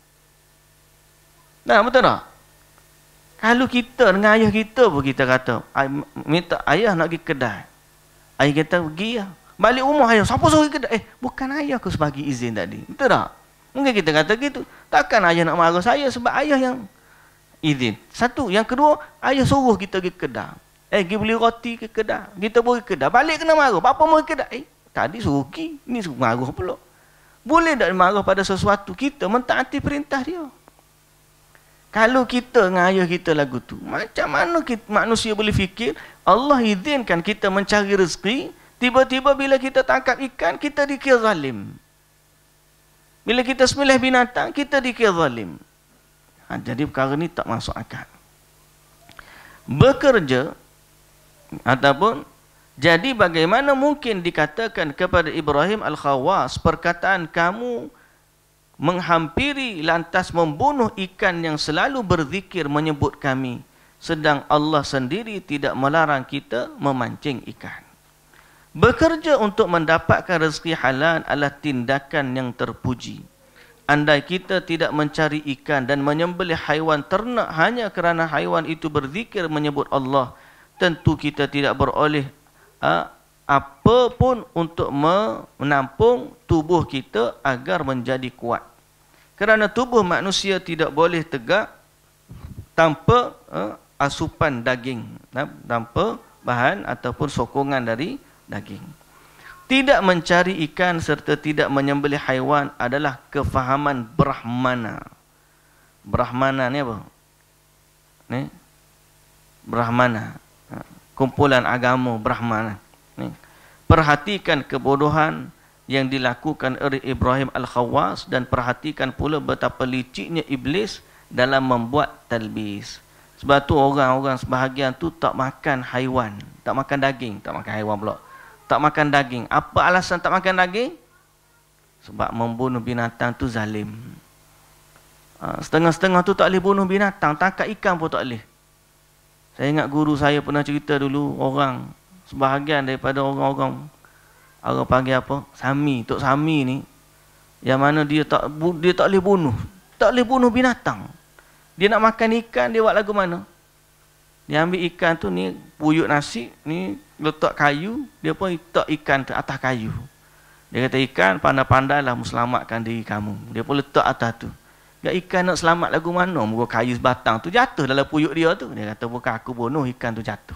Nah, betul tak? Kalau kita dengan ayah kita pun kita kata, minta ayah nak pergi kedai. Ayah kita pergi lah. Balik rumah ayah, siapa suruh pergi kedai? Eh, bukan ayah aku sebagi izin tadi. Betul tak? Mungkin kita kata gitu. Takkan ayah nak marah saya sebab ayah yang izin. Satu. Yang kedua, ayah suruh kita pergi kedai. Eh, pergi beli roti ke kedai. Kita pergi kedai. Balik kena marah. Bapa mau pergi kedai. Eh, tadi suruh pergi. Ini suruh marah pula. Boleh tak marah pada sesuatu? Kita mentaati perintah dia. Kalau kita dengan ayah kita lagu tu, macam mana kita, manusia boleh fikir Allah izinkan kita mencari rezeki, tiba-tiba bila kita tangkap ikan, kita dikira zalim. Bila kita sembelih binatang, kita dikira zalim. Ha, jadi perkara ni tak masuk akal. Bekerja ataupun jadi bagaimana mungkin dikatakan kepada Ibrahim Al-Khawwas, perkataan kamu menghampiri lantas membunuh ikan yang selalu berzikir menyebut kami, sedang Allah sendiri tidak melarang kita memancing ikan. Bekerja untuk mendapatkan rezeki halal adalah tindakan yang terpuji. Andai kita tidak mencari ikan dan menyembelih haiwan ternak hanya kerana haiwan itu berzikir menyebut Allah, tentu kita tidak beroleh uh, apa pun untuk menampung tubuh kita agar menjadi kuat. Kerana tubuh manusia tidak boleh tegak tanpa uh, asupan daging, tanpa bahan ataupun sokongan dari daging. Tidak mencari ikan serta tidak menyembelih haiwan adalah kefahaman Brahmana. Brahmana ni apa? Ni? Brahmana. Kumpulan agama Brahmana. Ni. Perhatikan kebodohan yang dilakukan oleh Ibrahim Al-Khawwas dan perhatikan pula betapa liciknya iblis dalam membuat talbis. Sebab tu orang-orang sebahagian tu tak makan haiwan, tak makan daging, tak makan haiwan pula. Tak makan daging. Apa alasan tak makan daging? Sebab membunuh binatang tu zalim. Ha, setengah-setengah tu tak boleh bunuh binatang, tangkap ikan pun tak boleh. Saya ingat guru saya pernah cerita dulu, orang sebahagian daripada orang-orang, orang panggil apa? Sami, Tok Sami ni, yang mana dia tak dia tak boleh bunuh, tak boleh bunuh binatang. Dia nak makan ikan, dia buat lagu mana? Dia ambil ikan tu ni, puyuk nasi, ni letak kayu, dia pun letak ikan tu atas kayu. Dia kata ikan, pandai-pandailah selamatkan diri kamu. Dia pun letak atas tu. Ya, ikan nak selamat lagu mana? Muka kayu sebatang tu jatuh dalam puyuk dia tu. Dia kata bukan aku bunuh, ikan tu jatuh.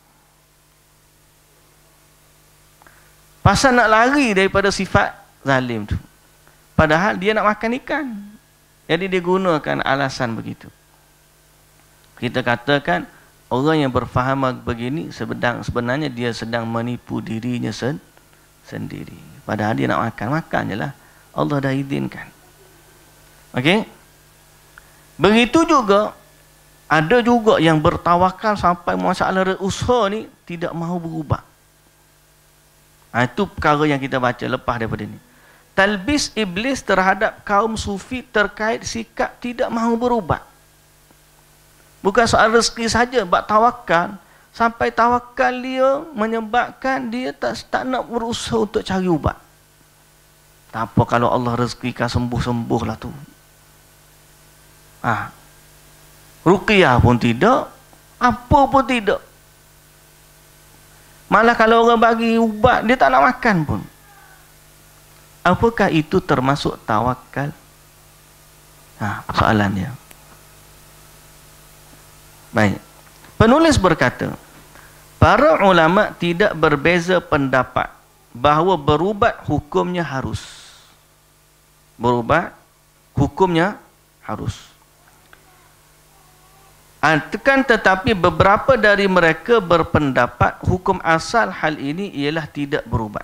Pasal nak lari daripada sifat zalim tu. Padahal dia nak makan ikan. Jadi dia gunakan alasan begitu. Kita katakan orang yang berfaham begini sedang sebenarnya dia sedang menipu dirinya sen sendiri. Padahal dia nak makan, makan je lah. Allah dah izinkan. Okey? Begitu juga ada juga yang bertawakal sampai masalah usaha ni tidak mahu berubah. Ha, itu perkara yang kita baca lepas daripada ni. Talbis iblis terhadap kaum sufi terkait sikap tidak mahu berubah. Bukan soal rezeki saja, bab tawakal. Sampai tawakal dia menyebabkan dia tak, tak nak berusaha untuk cari ubat. Tak apa kalau Allah rezekikan sembuh-sembuh lah tu. Ah, ruqyah pun tidak, apa pun tidak. Malah kalau orang bagi ubat, dia tak nak makan pun. Apakah itu termasuk tawakal? Ha, soalan dia. Baik. Penulis berkata, para ulama tidak berbeza pendapat bahawa berubat hukumnya harus. Berubat hukumnya harus. Kan tetapi beberapa dari mereka berpendapat hukum asal hal ini ialah tidak berubat.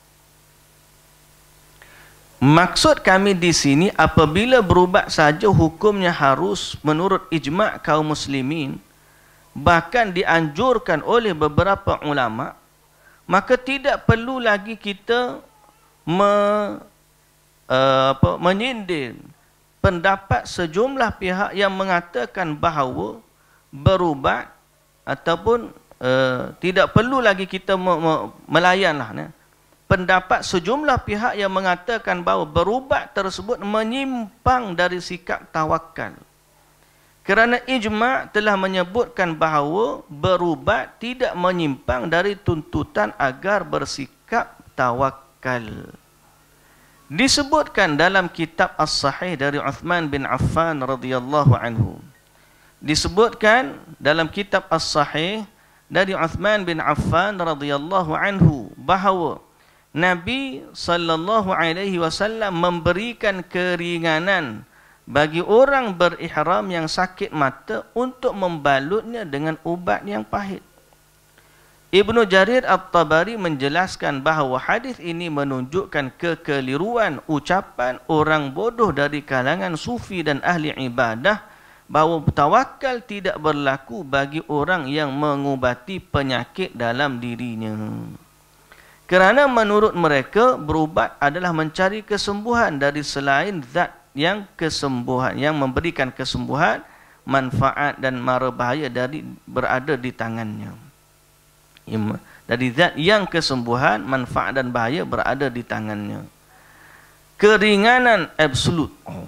Maksud kami di sini apabila berubat saja hukumnya harus menurut ijma' kaum muslimin, bahkan dianjurkan oleh beberapa ulama, maka tidak perlu lagi kita me, uh, apa, menyindir pendapat sejumlah pihak yang mengatakan bahawa berubat ataupun uh, tidak perlu lagi kita me, me, melayanlah. Ne? Pendapat sejumlah pihak yang mengatakan bahawa berubat tersebut menyimpang dari sikap tawakal. Kerana ijma' telah menyebutkan bahawa berubat tidak menyimpang dari tuntutan agar bersikap tawakal. Disebutkan dalam kitab As-Sahih dari Uthman bin Affan radhiyallahu anhu. Disebutkan dalam kitab As-Sahih dari Uthman bin Affan radhiyallahu anhu bahawa Nabi sallallahu alaihi wasallam memberikan keringanan bagi orang berihram yang sakit mata untuk membalutnya dengan ubat yang pahit. Ibnu Jarir At-Tabari menjelaskan bahawa hadis ini menunjukkan kekeliruan ucapan orang bodoh dari kalangan sufi dan ahli ibadah bahawa tawakal tidak berlaku bagi orang yang mengubati penyakit dalam dirinya. Kerana menurut mereka berubat adalah mencari kesembuhan dari selain zat yang kesembuhan yang memberikan kesembuhan, manfaat dan mara bahaya dari berada di tangannya. Dari zat yang kesembuhan, manfaat dan bahaya berada di tangannya. Keringanan absolut. Oh.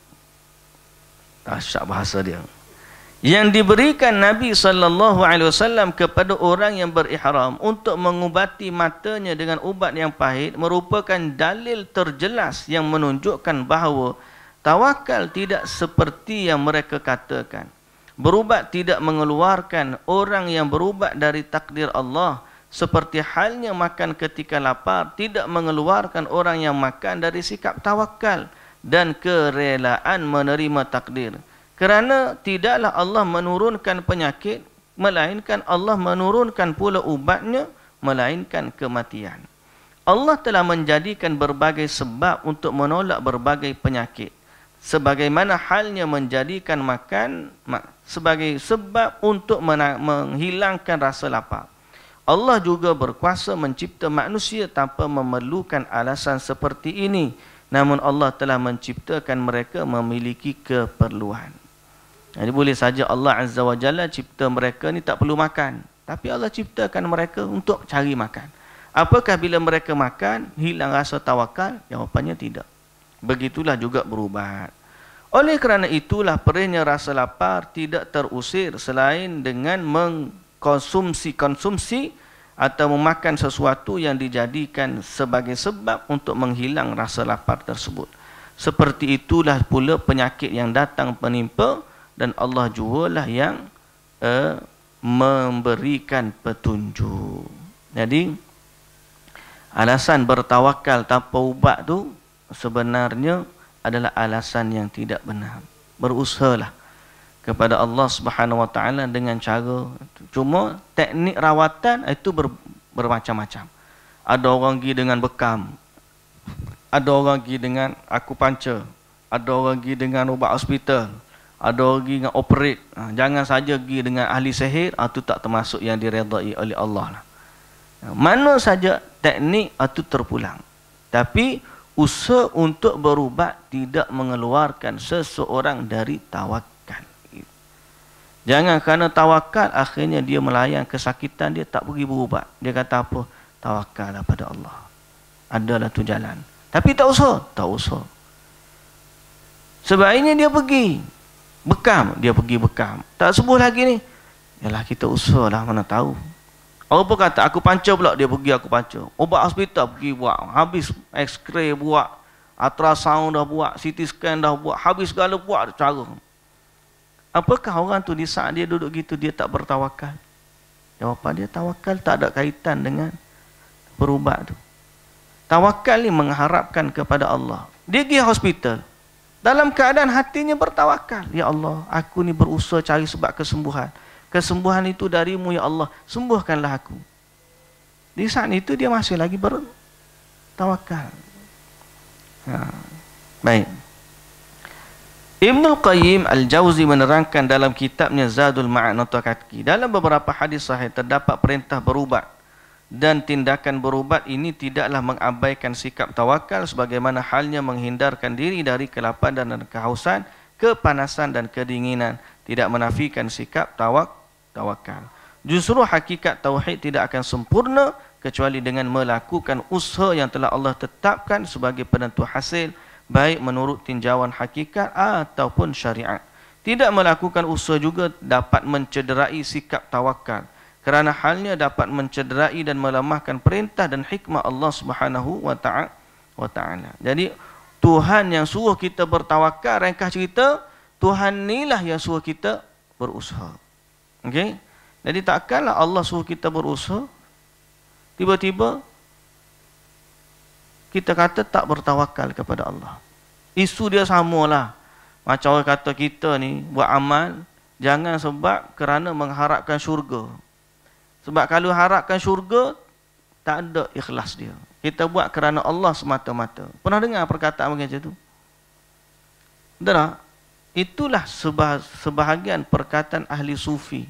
Dahsyat bahasa dia. Yang diberikan Nabi sallallahu alaihi wasallam kepada orang yang berihram untuk mengubati matanya dengan ubat yang pahit merupakan dalil terjelas yang menunjukkan bahawa tawakal tidak seperti yang mereka katakan. Berubat tidak mengeluarkan orang yang berubat dari takdir Allah, seperti halnya makan ketika lapar tidak mengeluarkan orang yang makan dari sikap tawakal dan kerelaan menerima takdir. Kerana tidaklah Allah menurunkan penyakit, melainkan Allah menurunkan pula ubatnya melainkan kematian. Allah telah menjadikan berbagai sebab untuk menolak berbagai penyakit, sebagaimana halnya menjadikan makan sebagai sebab untuk menghilangkan rasa lapar. Allah juga berkuasa mencipta manusia tanpa memerlukan alasan seperti ini, namun Allah telah menciptakan mereka memiliki keperluan. Jadi boleh saja Allah Azza wa Jalla cipta mereka ni tak perlu makan, tapi Allah ciptakan mereka untuk cari makan. Apakah bila mereka makan hilang rasa tawakal? Jawapannya tidak. Begitulah juga berubat. Oleh kerana itulah perihnya rasa lapar tidak terusir selain dengan mengkonsumsi-konsumsi atau memakan sesuatu yang dijadikan sebagai sebab untuk menghilang rasa lapar tersebut. Seperti itulah pula penyakit yang datang menimpa, dan Allah jualah yang uh, memberikan petunjuk. Jadi alasan bertawakal tanpa ubat tu sebenarnya adalah alasan yang tidak benar. Berusahalah kepada Allah Subhanahu wa taala dengan cara, cuma teknik rawatan itu ber, bermacam-macam. Ada orang pergi dengan bekam, ada orang pergi dengan akupuncture, ada orang pergi dengan ubat hospital, ada orang pergi dengan operate. Ha, jangan saja pergi dengan ahli sihir, itu tak termasuk yang diredai oleh Allah lah. Mana saja teknik itu terpulang. Tapi usaha untuk berubat tidak mengeluarkan seseorang dari tawakal. Jangan kerana tawakal akhirnya dia melayan kesakitan, dia tak pergi berubat. Dia kata apa? Tawakal pada Allah. Adalah tu jalan. Tapi tak usah, tak usah. Sebaiknya dia pergi bekam, dia pergi bekam. Tak sembuh lagi ni, yalah kita usahalah, mana tahu. Orang pun kata aku pancur pula, dia pergi aku pancur. Ubat hospital pergi buat, habis x-ray buat, ultrasound dah buat, C T scan dah buat, habis segala buat cara. Apakah orang tu di saat dia duduk gitu dia tak bertawakal? Jawapan dia, tawakal tak ada kaitan dengan berubat tu. Tawakal ni mengharapkan kepada Allah. Dia pergi hospital dalam keadaan hatinya bertawakal. Ya Allah, aku ni berusaha cari sebab kesembuhan. Kesembuhan itu darimu ya Allah, sembuhkanlah aku. Di saat itu dia masih lagi bertawakal. Ha. Baik. Ibnul Qayyim Al-Jauzi menerangkan dalam kitabnya Zadul Ma'ad Notokatki, dalam beberapa hadis sahih terdapat perintah berubat, dan tindakan berubat ini tidaklah mengabaikan sikap tawakal, sebagaimana halnya menghindarkan diri dari kelaparan dan kehausan, kepanasan dan kedinginan, tidak menafikan sikap tawak tawakal. Justru hakikat tauhid tidak akan sempurna kecuali dengan melakukan usaha yang telah Allah tetapkan sebagai penentu hasil, baik menurut tinjauan hakikat ataupun syariat. Tidak melakukan usaha juga dapat mencederai sikap tawakal, kerana halnya dapat mencederai dan melemahkan perintah dan hikmah Allah Subhanahu wa taala. Jadi Tuhan yang suruh kita bertawakal, ringkas cerita, Tuhan inilah yang suruh kita berusaha. Okey? Jadi takkanlah Allah suruh kita berusaha, tiba-tiba kita kata tak bertawakal kepada Allah. Isu dia samalah. Macam orang kata kita ni buat amal jangan sebab kerana mengharapkan syurga. Sebab kalau harapkan syurga, tak ada ikhlas dia. Kita buat kerana Allah semata-mata. Pernah dengar perkataan macam tu? Betul tak? Itulah sebahagian perkataan ahli sufi.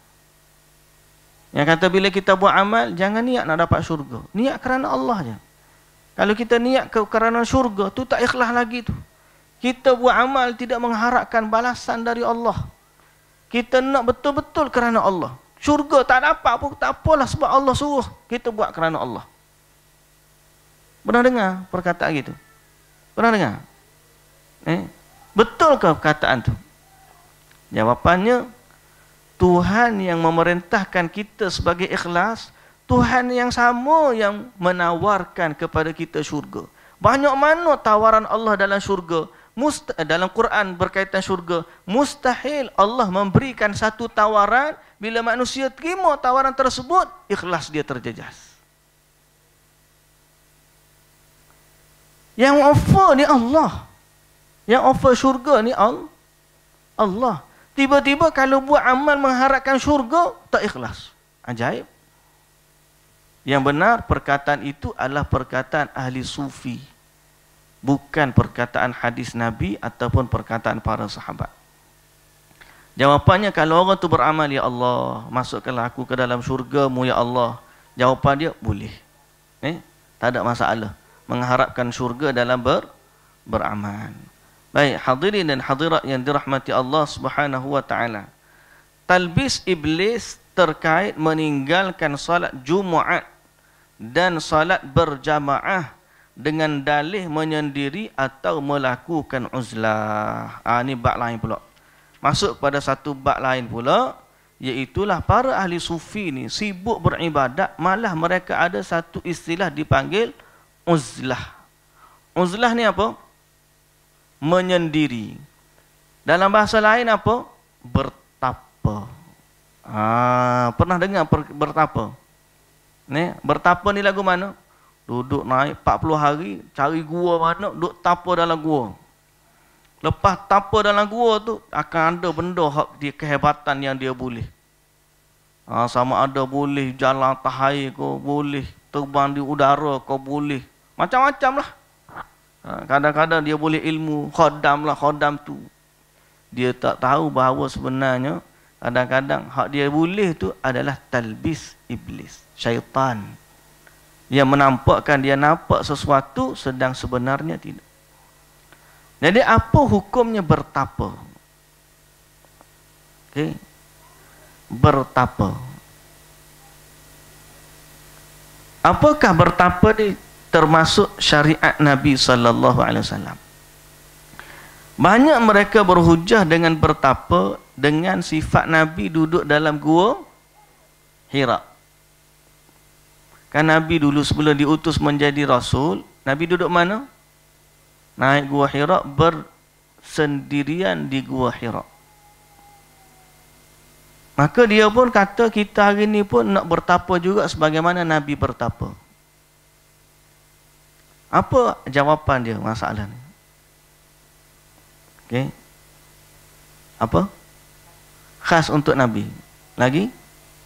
Yang kata bila kita buat amal, jangan niat nak dapat syurga. Niat kerana Allah je. Kalau kita niat ke kerana syurga, tu tak ikhlas lagi tu. Kita buat amal tidak mengharapkan balasan dari Allah. Kita nak betul-betul kerana Allah. Syurga tak dapat pun, tak apalah sebab Allah suruh. Kita buat kerana Allah. Pernah dengar perkataan gitu? Pernah dengar? Eh? Betulkah perkataan tu? Jawapannya, Tuhan yang memerintahkan kita sebagai ikhlas, Tuhan yang sama yang menawarkan kepada kita syurga. Banyak mana tawaran Allah dalam syurga, Must- dalam Quran berkaitan syurga, mustahil Allah memberikan satu tawaran, bila manusia terima tawaran tersebut, ikhlas dia terjejas. Yang offer ni Allah. Yang offer syurga ni Allah. Tiba-tiba kalau buat amal mengharapkan syurga, tak ikhlas. Ajaib. Yang benar perkataan itu adalah perkataan ahli sufi, bukan perkataan hadis Nabi ataupun perkataan para sahabat. Jawapannya, kalau orang tu beramal, ya Allah, masukkanlah aku ke dalam syurga-Mu ya Allah. Jawapan dia, boleh. Eh? Tak ada masalah mengharapkan syurga dalam ber, beramal. Baik, hadirin dan hadirat yang dirahmati Allah Subhanahu wa taala. Talbis iblis terkait meninggalkan salat Jumaat dan salat berjamaah dengan dalih menyendiri atau melakukan uzlah. Ah, ini bab lain pula. Masuk pada satu bab lain pula, iaitulah para ahli sufi ni sibuk beribadat, malah mereka ada satu istilah dipanggil uzlah. Uzlah ni apa? Menyendiri. Dalam bahasa lain apa? Bertapa. Ah, pernah dengar bertapa? Ni, bertapa ni lagu mana? Duduk naik empat puluh hari, cari gua mana, duduk tapa dalam gua. Lepas tapa dalam gua tu, akan ada benda hak dia, kehebatan yang dia boleh. Ha, sama ada boleh jalan atas air kau, boleh terbang di udara kau, boleh. Macam-macam lah. Kadang-kadang ha, dia boleh ilmu, khodam lah, khodam tu. Dia tak tahu bahawa sebenarnya, kadang-kadang hak dia boleh tu adalah talbis iblis, syaitan. Yang menampakkan dia nampak sesuatu, sedang sebenarnya tidak. Jadi apa hukumnya bertapa? Okey. Bertapa. Apakah bertapa ni termasuk syariat Nabi sallallahu alaihi wasallam? Banyak mereka berhujah dengan bertapa dengan sifat Nabi duduk dalam gua Hira. Kan Nabi dulu sebelum diutus menjadi rasul, Nabi duduk mana? Naik gua Hira, bersendirian di gua Hira. Maka dia pun kata kita hari ni pun nak bertapa juga sebagaimana Nabi bertapa. Apa jawapan dia masalah ni? Okey. Apa? Khas untuk Nabi. Lagi?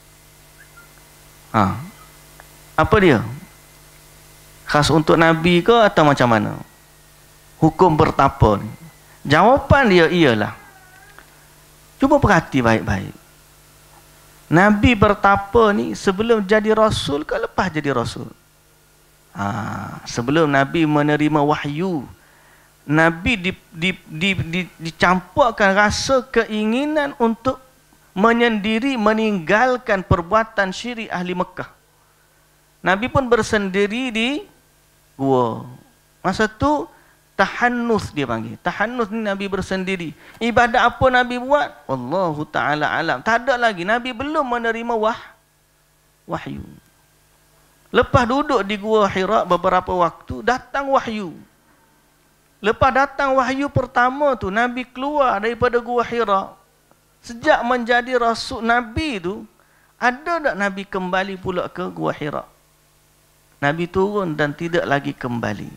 Ha. Apa dia? Khas untuk Nabi ke atau macam mana? Hukum bertapa ni. Jawapan dia ialah, cuba perhati baik-baik. Nabi bertapa ni sebelum jadi rasul ke lepas jadi rasul? Ha, sebelum Nabi menerima wahyu, Nabi di, di, di, di, dicampurkan rasa keinginan untuk menyendiri, meninggalkan perbuatan syirik ahli Mekah. Nabi pun bersendiri di gua. Masa tu tahannus dia panggil. Tahannus ni Nabi bersendiri. Ibadat apa Nabi buat? Wallahu ta'ala alam. Tak ada lagi. Nabi belum menerima wah, wahyu. Lepas duduk di gua Hira beberapa waktu, datang wahyu. Lepas datang wahyu pertama tu, Nabi keluar daripada gua Hira. Sejak menjadi rasul Nabi tu, ada tak Nabi kembali pula ke gua Hira? Nabi turun dan tidak lagi kembali.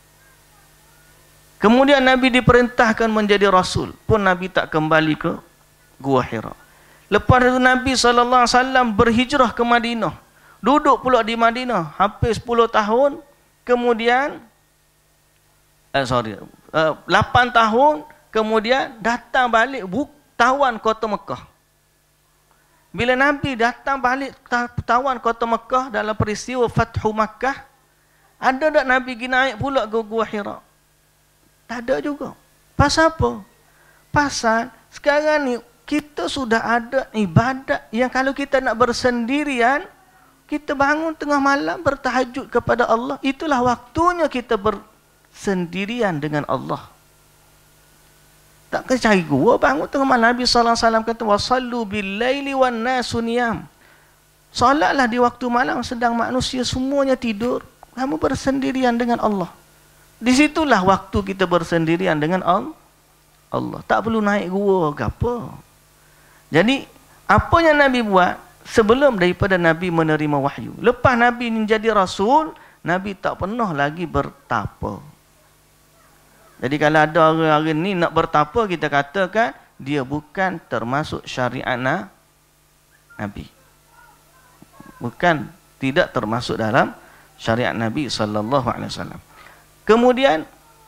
Kemudian Nabi diperintahkan menjadi rasul, pun Nabi tak kembali ke gua Hira. Lepas itu Nabi sallallahu alaihi wasallam berhijrah ke Madinah. Duduk pula di Madinah hampir sepuluh tahun. Kemudian eh, sorry, uh, lapan tahun kemudian datang balik buk, tawan kota Mekah. Bila Nabi datang balik tawan kota Mekah dalam peristiwa Fathu Makkah, ada tak Nabi pergi naik pula ke gua Hira? Tak ada juga. Pasal apa? Pasal sekarang ni kita sudah ada ibadat yang kalau kita nak bersendirian, kita bangun tengah malam bertahajud kepada Allah, itulah waktunya kita bersendirian dengan Allah. Tak kena cari gua, bangun tengah malam. Nabi sallallahu alaihi wasallam kata, wasallu bil-laili wan-nasu niyam. Solatlah di waktu malam sedang manusia semuanya tidur. Kamu bersendirian dengan Allah. Di situlah waktu kita bersendirian dengan Allah. Tak perlu naik gua ke apa. Jadi, apa yang Nabi buat sebelum daripada Nabi menerima wahyu. Lepas Nabi menjadi rasul, Nabi tak pernah lagi bertapa. Jadi kalau ada orang hari ni nak bertapa, kita katakan dia bukan termasuk syariat Nabi. Bukan tidak termasuk dalam syariat Nabi sallallahu alaihi wasallam. Kemudian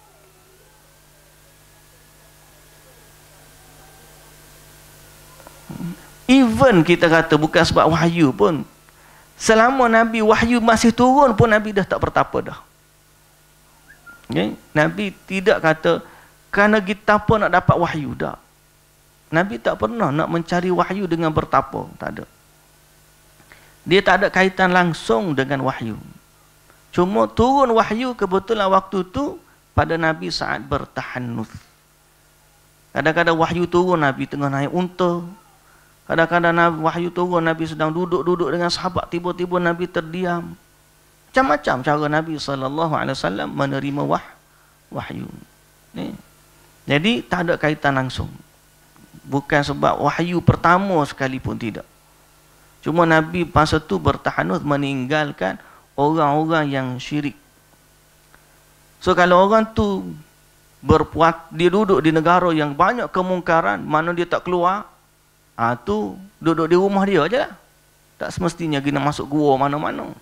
even kita kata bukan sebab wahyu pun, selama Nabi wahyu masih turun pun Nabi dah tak bertapa dah. Okay? Nabi tidak kata kerana kita pun nak dapat wahyu, dah. Nabi tak pernah nak mencari wahyu dengan bertapa, tak ada. Dia tak ada kaitan langsung dengan wahyu. Cuma turun wahyu kebetulan waktu tu pada Nabi saat bertahannuth. Kadang-kadang wahyu turun Nabi tengah naik unta. Kadang-kadang wahyu turun Nabi sedang duduk-duduk dengan sahabat, tiba-tiba Nabi terdiam. Macam-macam cara Nabi sallallahu alaihi wasallam menerima wah, wahyu. Ni. Jadi tak ada kaitan langsung. Bukan sebab wahyu pertama sekalipun, tidak. Cuma Nabi masa tu bertahannuth meninggalkan orang-orang yang syirik. So kalau orang tu berpuak, dia duduk di negara yang banyak kemungkaran, mana dia tak keluar, ah tu duduk di rumah dia aje lah. Tak semestinya kena masuk gua mana-mana.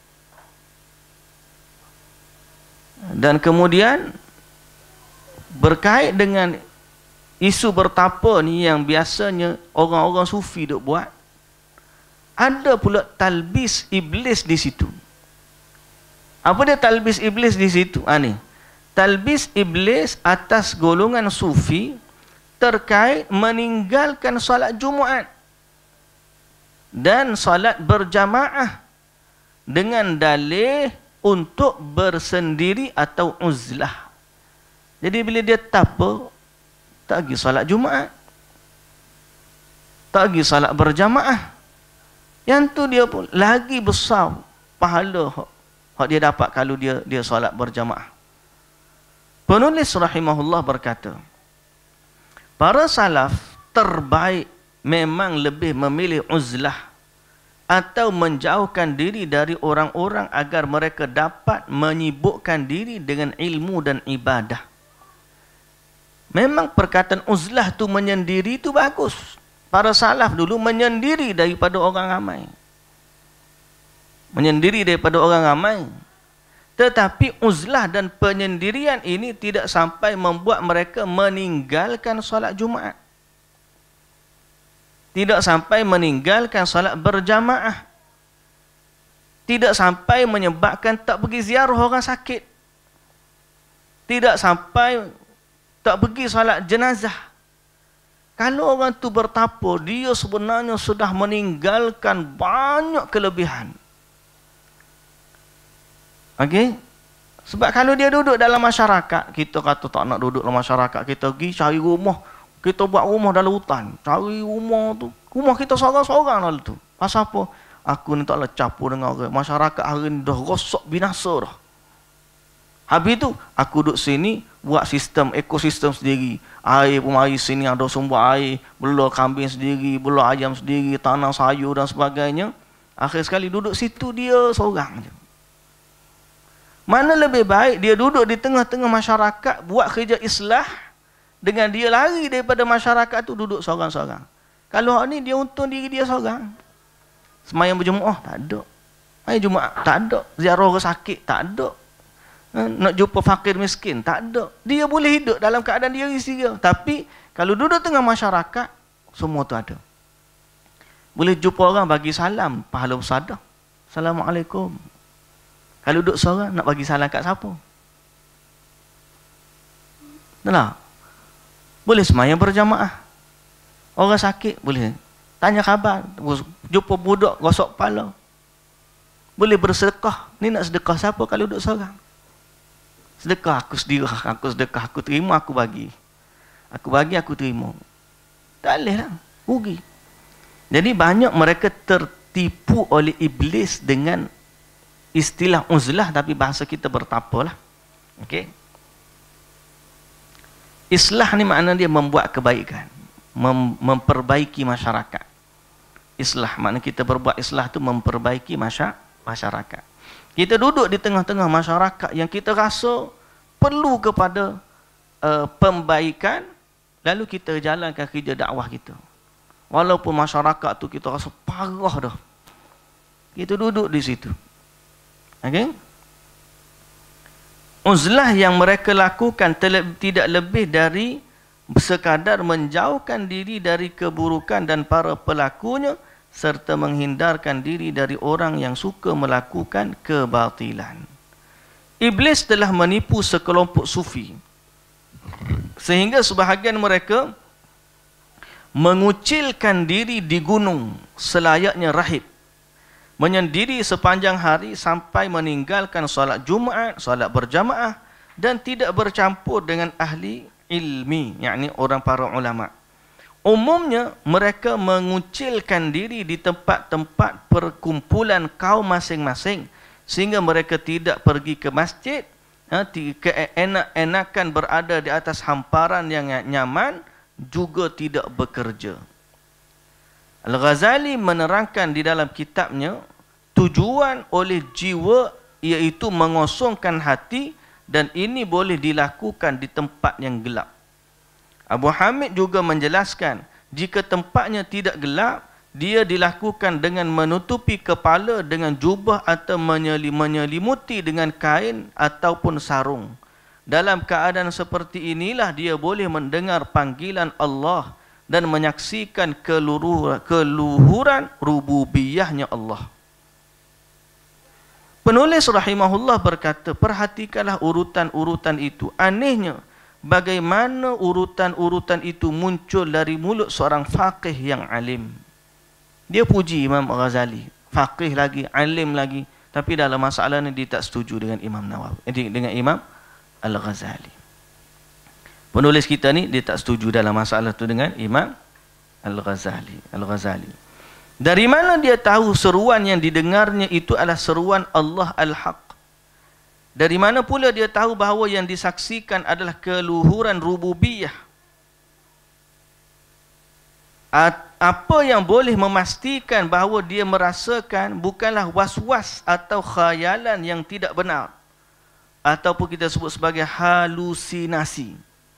Dan kemudian berkait dengan isu bertapa ni yang biasanya orang-orang sufi duk buat, ada pula talbis iblis di situ. Apa dia talbis iblis di situ? Ah ni. Talbis iblis atas golongan sufi terkait meninggalkan solat Jumaat dan solat berjamaah dengan dalih untuk bersendiri atau uzlah. Jadi bila dia tapa, tak pergi solat Jumaat, tak pergi solat berjamaah, yang tu dia pun lagi besar pahala hak dia dapat kalau dia dia solat berjamaah. Penulis rahimahullah berkata, para salaf terbaik memang lebih memilih uzlah atau menjauhkan diri dari orang-orang agar mereka dapat menyibukkan diri dengan ilmu dan ibadah. Memang perkataan uzlah tu menyendiri tu bagus. Para salaf dulu menyendiri daripada orang ramai. Menyendiri daripada orang ramai. Tetapi uzlah dan penyendirian ini tidak sampai membuat mereka meninggalkan solat Jumaat. Tidak sampai meninggalkan solat berjamaah. Tidak sampai menyebabkan tak pergi ziarah orang sakit. Tidak sampai tak pergi solat jenazah. Kalau orang tu bertapa, dia sebenarnya sudah meninggalkan banyak kelebihan. Okey? Sebab kalau dia duduk dalam masyarakat, kita kata tak nak duduk dalam masyarakat, kita pergi cari rumah, kita buat rumah dalam hutan, cari rumah tu, rumah kita seorang-seorang lalu tu. Pasal apa? Aku ni taklah campur dengan orang. Masyarakat hari ni dah rosak binasa dah. Habis tu, aku duduk sini, buat sistem, ekosistem sendiri. Air pun mari sini, ada sumber air, bela kambing sendiri, bela ayam sendiri, tanam sayur dan sebagainya. Akhir sekali duduk situ dia seorang je. Mana lebih baik dia duduk di tengah-tengah masyarakat, buat kerja islah, dengan dia lari daripada masyarakat tu duduk seorang-seorang. Kalau hak ni dia untung diri dia seorang. Semayang berjemaah, tak ada. Hari Jumaat, tak ada. Ziarah orang sakit, tak ada. Nak jumpa fakir miskin, tak ada. Dia boleh hidup dalam keadaan dia sendiri. Tapi kalau duduk tengah masyarakat, semua tu ada. Boleh jumpa orang bagi salam, pahala besar dah. Assalamualaikum. Kalau duduk seorang, nak bagi salam kat siapa? Itulah. Boleh semayang berjamaah. Orang sakit, boleh tanya khabar. Jumpa budak, gosok kepala. Boleh bersedekah. Ni nak sedekah siapa kalau duduk seorang? Sedekah aku sendiri, aku sedekah, aku terima, aku bagi. Aku bagi, aku terima. Tak boleh lah. Rugi. Jadi banyak mereka tertipu oleh iblis dengan istilah uzlah, tapi bahasa kita bertapa lah. Okey. Islah ni makna dia membuat kebaikan, mem memperbaiki masyarakat. Islah makna kita berbuat islah tu memperbaiki masyarakat. Kita duduk di tengah-tengah masyarakat yang kita rasa perlu kepada uh, pembaikan, lalu kita jalankan kerja dakwah kita. Walaupun masyarakat tu kita rasa parah dah. Kita duduk di situ. Okey? Uzlah yang mereka lakukan tidak lebih dari sekadar menjauhkan diri dari keburukan dan para pelakunya serta menghindarkan diri dari orang yang suka melakukan kebatilan. Iblis telah menipu sekelompok sufi sehingga sebahagian mereka mengucilkan diri di gunung selayaknya rahib, menyendiri sepanjang hari sampai meninggalkan solat Jumaat, solat berjamaah dan tidak bercampur dengan ahli ilmi, yakni orang para ulama. Umumnya mereka mengucilkan diri di tempat-tempat perkumpulan kaum masing-masing sehingga mereka tidak pergi ke masjid, keenak-enakan berada di atas hamparan yang nyaman, juga tidak bekerja. Al-Ghazali menerangkan di dalam kitabnya, tujuan oleh jiwa iaitu mengosongkan hati dan ini boleh dilakukan di tempat yang gelap. Abu Hamid juga menjelaskan, jika tempatnya tidak gelap, dia dilakukan dengan menutupi kepala dengan jubah atau menyelimuti dengan kain ataupun sarung. Dalam keadaan seperti inilah dia boleh mendengar panggilan Allah dan menyaksikan keluhuran, keluhuran rububiyahnya Allah. Penulis rahimahullah berkata, perhatikanlah urutan-urutan itu. Anehnya, bagaimana urutan-urutan itu muncul dari mulut seorang faqih yang alim. Dia puji Imam Ghazali, faqih lagi, alim lagi, tapi dalam masalah ini dia tak setuju dengan Imam Nawawi, eh, dengan Imam Al-Ghazali. Penulis kita ni dia tak setuju dalam masalah tu dengan Imam Al-Ghazali. Al-Ghazali. Dari mana dia tahu seruan yang didengarnya itu adalah seruan Allah Al-Haq? Dari mana pula dia tahu bahawa yang disaksikan adalah keluhuran rububiyah? Apa yang boleh memastikan bahawa dia merasakan bukanlah was-was atau khayalan yang tidak benar, ataupun kita sebut sebagai halusinasi.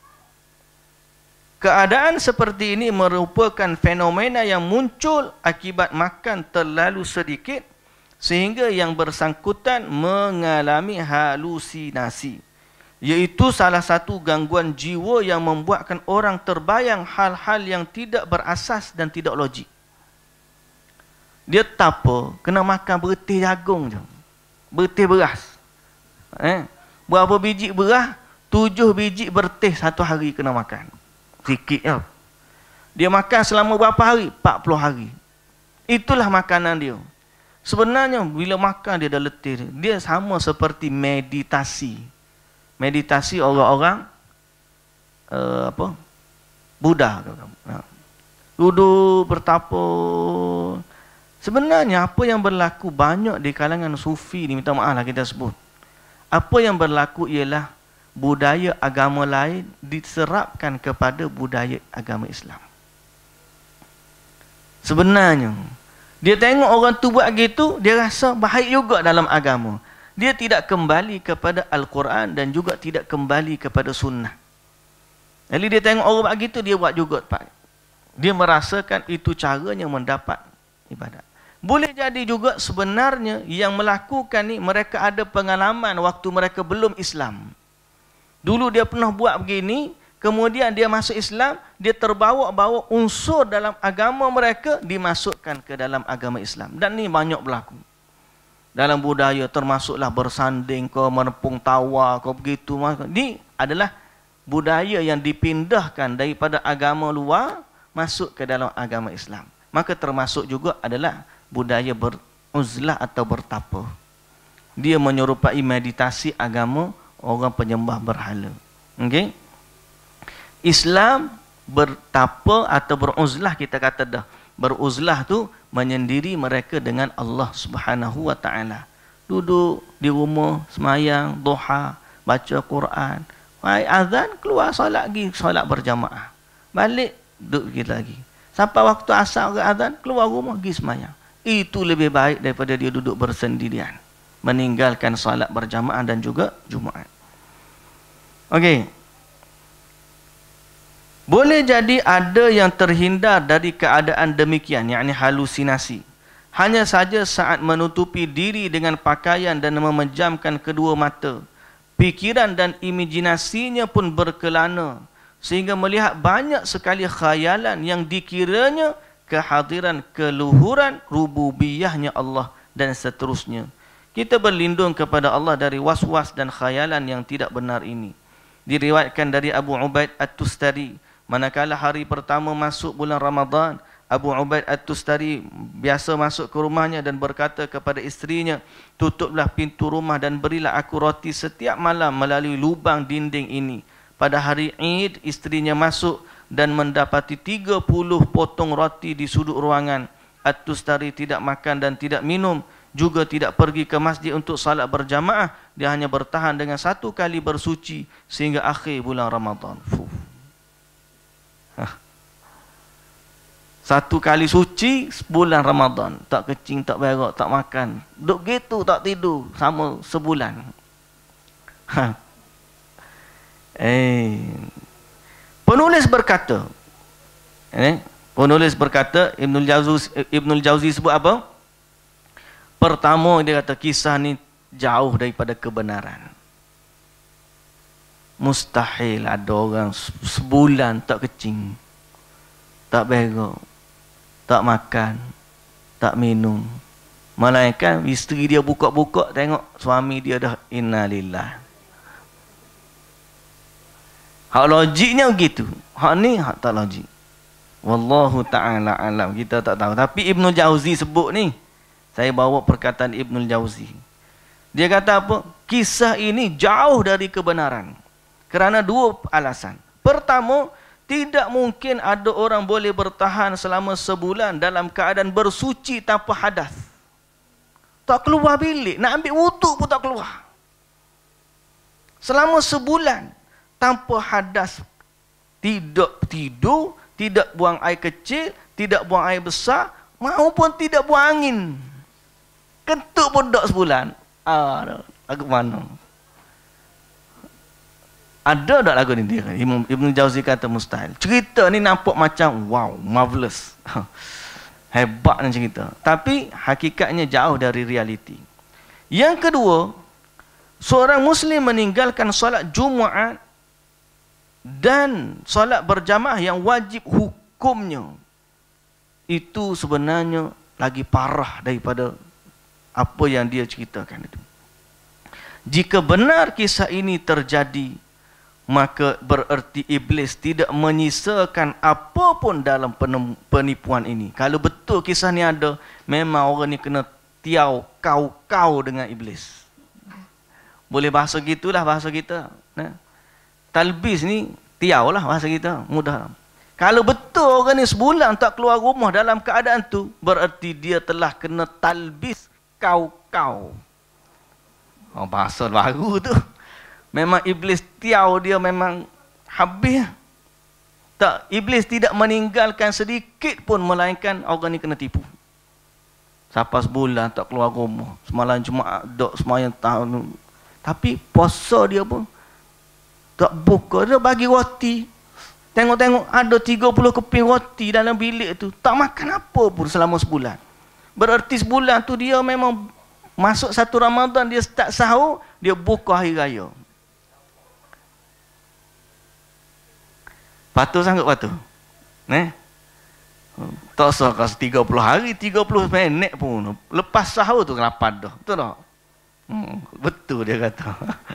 Keadaan seperti ini merupakan fenomena yang muncul akibat makan terlalu sedikit sehingga yang bersangkutan mengalami halusinasi, iaitu salah satu gangguan jiwa yang membuatkan orang terbayang hal-hal yang tidak berasas dan tidak logik. Dia tak apa, kena makan bertih jagung je, bertih beras. Eh, berapa biji beras? Tujuh biji bertih satu hari kena makan. Sikit ya. Dia makan selama berapa hari? empat puluh hari. Itulah makanan dia. Sebenarnya bila makan dia dah letih. Dia sama seperti meditasi. Meditasi orang-orang uh, apa? Buddha. Duduk bertapa. Sebenarnya apa yang berlaku banyak di kalangan sufi ni, minta maaf lah kita sebut. Apa yang berlaku ialah budaya agama lain diserapkan kepada budaya agama Islam. Sebenarnya dia tengok orang tu buat gitu, dia rasa baik juga dalam agama. Dia tidak kembali kepada Al-Quran dan juga tidak kembali kepada sunnah. Jadi dia tengok orang buat gitu, dia buat juga. Pak. Dia merasakan itu caranya mendapat ibadat. Boleh jadi juga sebenarnya yang melakukan ni mereka ada pengalaman waktu mereka belum Islam. Dulu dia pernah buat begini, kemudian dia masuk Islam, dia terbawa-bawa unsur dalam agama mereka dimasukkan ke dalam agama Islam. Dan ni banyak berlaku. Dalam budaya termasuklah bersanding ke menepung tawa ke begitu. Ini adalah budaya yang dipindahkan daripada agama luar masuk ke dalam agama Islam. Maka termasuk juga adalah budaya beruzlah atau bertapa. Dia menyerupai meditasi agama orang penyembah berhala. Okey? Islam bertapa atau beruzlah, kita kata dah. Beruzlah tu menyendiri mereka dengan Allah Subhanahu wa taala. Duduk di rumah semayang duha, baca Quran. Mai azan keluar solat lagi, solat berjamaah. Balik duduk kita lagi. Sampai waktu asar ke azan keluar rumah pergi semayang. Itu lebih baik daripada dia duduk bersendirian, meninggalkan solat berjamaah dan juga Jumaat. Okey. Boleh jadi ada yang terhindar dari keadaan demikian, yakni halusinasi. Hanya saja saat menutupi diri dengan pakaian dan memejamkan kedua mata, pikiran dan imajinasinya pun berkelana, sehingga melihat banyak sekali khayalan yang dikiranya kehadiran keluhuran rububiyahnya Allah dan seterusnya. Kita berlindung kepada Allah dari was-was dan khayalan yang tidak benar ini. Diriwayatkan dari Abu Ubaid At-Tustari, manakala hari pertama masuk bulan Ramadan, Abu Ubaid At-Tustari biasa masuk ke rumahnya dan berkata kepada isterinya, tutuplah pintu rumah dan berilah aku roti setiap malam melalui lubang dinding ini. Pada hari Eid, isterinya masuk dan mendapati tiga puluh potong roti di sudut ruangan. At-Tustari tidak makan dan tidak minum, juga tidak pergi ke masjid untuk salat berjamaah. Dia hanya bertahan dengan satu kali bersuci sehingga akhir bulan Ramadan. Fuh. Hah. Satu kali suci bulan Ramadan, tak kecing, tak berak, tak makan, duduk gitu, tak tidur, sama sebulan. Ha. Eh, penulis berkata, eh, penulis berkata, Ibnul Jauzi, Ibnul Jauzi sebut apa? Pertama dia kata kisah ni jauh daripada kebenaran. Mustahil ada orang sebulan tak kecing, tak berak, tak makan, tak minum. Melainkan isteri dia buka-buka tengok suami dia dah innalillah. Hak logiknya begitu. Hak ni hak tak logik. Wallahu ta'ala alam. Kita tak tahu. Tapi Ibnul Jauzi sebut ni. Saya bawa perkataan Ibnul Jauzi. Dia kata apa? Kisah ini jauh dari kebenaran. Kerana dua alasan. Pertama, tidak mungkin ada orang boleh bertahan selama sebulan dalam keadaan bersuci tanpa hadas. Tak keluar bilik. Nak ambil wuduk pun tak keluar. Selama sebulan tanpa hadas. Tidak tidur, tidak buang air kecil, tidak buang air besar, maupun tidak buang angin. Kentut pun tak sebulan. Ah, lagu mana? Ada tak lagu ni dia? Ibn, Ibn Jauzi kata mustahil. Cerita ni nampak macam wow, marvelous. Hebatnya cerita. Tapi hakikatnya jauh dari realiti. Yang kedua, seorang Muslim meninggalkan solat Jumaat dan solat berjamaah yang wajib hukumnya, itu sebenarnya lagi parah daripada apa yang dia ceritakan itu. Jika benar kisah ini terjadi, maka bererti iblis tidak menyisakan apa pun dalam penipuan ini. Kalau betul kisah ni ada, memang orang ni kena tiau kau-kau dengan iblis. Boleh bahasa gitulah bahasa kita. Nah, talbis ni tiau lah bahasa kita, mudah. Kalau betul orang ni sebulan tak keluar rumah dalam keadaan tu, bererti dia telah kena talbis kau-kau. Oh, bahasa baru tu. Memang iblis tiau dia memang habis. Tak, iblis tidak meninggalkan sedikit pun, melainkan orang ni kena tipu. Sampai sebulan tak keluar rumah, semalam Jumaat dok semayang tahun. Tapi puasa dia pun tak buka, dia bagi roti. Tengok-tengok ada tiga puluh keping roti dalam bilik tu. Tak makan apa pun selama sebulan. Berarti sebulan tu dia memang masuk satu Ramadan, dia start sahur, dia buka hari raya. Patuh sangat patuh. Eh? Tak usah kasi tiga puluh hari, tiga puluh minit pun. Lepas sahur tu lapar dah. Betul tak? Hmm, betul dia kata.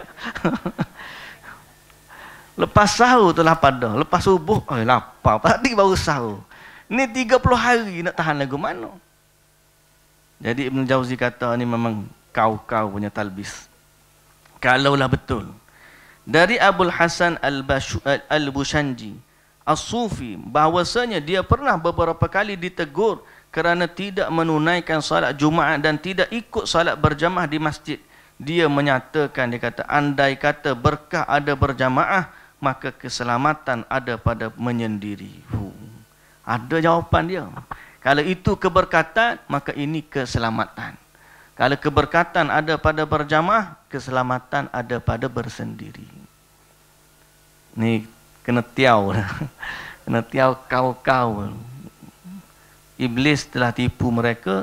Lepas sahur tu lapar dah. Lepas subuh, oh, lapar. Tadi baru sahur. Ni tiga puluh hari nak tahan lagu mana? Jadi Ibn Jauzi kata ni memang kau-kau punya talbis. Kalaulah betul. Dari Abul Hasan Al-Bushanji As-Sufi, bahawasanya dia pernah beberapa kali ditegur kerana tidak menunaikan salat Jumaat dan tidak ikut salat berjamaah di masjid. Dia menyatakan, dia kata, andai kata berkah ada berjamaah, maka keselamatan ada pada menyendiri. Huh. Ada jawapan dia. Kalau itu keberkatan, maka ini keselamatan. Kalau keberkatan ada pada berjamaah, keselamatan ada pada bersendiri. Ni kena tiau dah. Kena tiau kau-kau. Iblis telah tipu mereka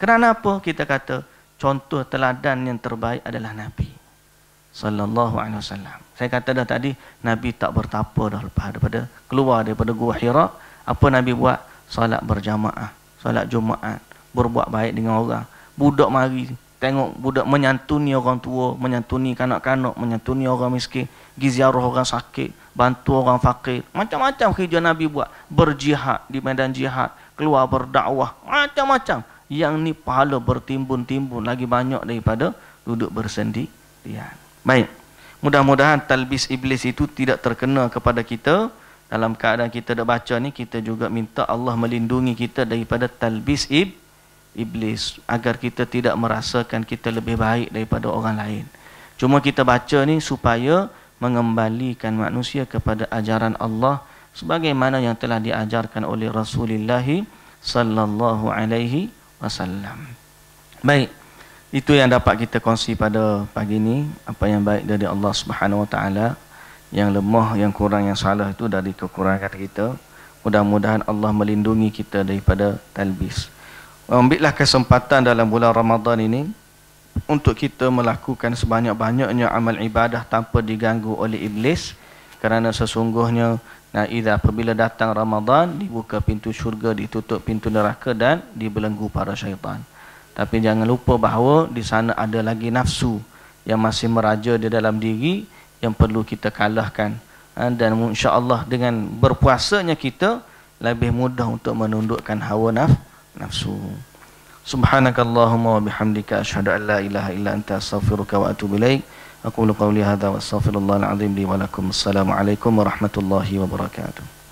Kerana apa? Kita kata contoh teladan yang terbaik adalah Nabi sallallahu alaihi wasallam. Saya kata dah tadi, Nabi tak bertapa dah lepas daripada keluar daripada Gua Hira. Apa Nabi buat? Solat berjamaah, solat Jumaat, berbuat baik dengan orang. Budak mari tengok budak menyantuni orang tua, menyantuni kanak-kanak, menyantuni orang miskin, pergi ziarah orang sakit, bantu orang fakir. Macam-macam kerja Nabi buat. Berjihad di medan jihad, keluar berdakwah, macam-macam. Yang ni pahala bertimbun-timbun lagi banyak daripada duduk bersendirian. Baik. Mudah-mudahan talbis iblis itu tidak terkena kepada kita. Dalam keadaan kita dah baca ni, kita juga minta Allah melindungi kita daripada talbis iblis. Iblis, agar kita tidak merasakan kita lebih baik daripada orang lain. Cuma kita baca ni supaya mengembalikan manusia kepada ajaran Allah sebagaimana yang telah diajarkan oleh Rasulullah sallallahu alaihi wasallam. Baik, itu yang dapat kita kongsi pada pagi ini. Apa yang baik dari Allah Subhanahu wa taala, yang lemah, yang kurang, yang salah itu dari kekurangan kita. Mudah-mudahan Allah melindungi kita daripada talbis. Ambillah kesempatan dalam bulan Ramadan ini untuk kita melakukan sebanyak-banyaknya amal ibadah tanpa diganggu oleh iblis, kerana sesungguhnya nah idza apabila datang Ramadan, dibuka pintu syurga, ditutup pintu neraka dan dibelenggu para syaitan. Tapi jangan lupa bahawa di sana ada lagi nafsu yang masih meraja di dalam diri yang perlu kita kalahkan. Dan insya-Allah dengan berpuasanya kita lebih mudah untuk menundukkan hawa nafsu. nafsu. Subhanakallahumma wa bihamdika asyhadu an la ilaha illa anta astaghfiruka wa atubu ilaik. Aqulu qawli hadza wa astaghfirullahal azim li wa lakum. Assalamu alaikum warahmatullahi wabarakatuh.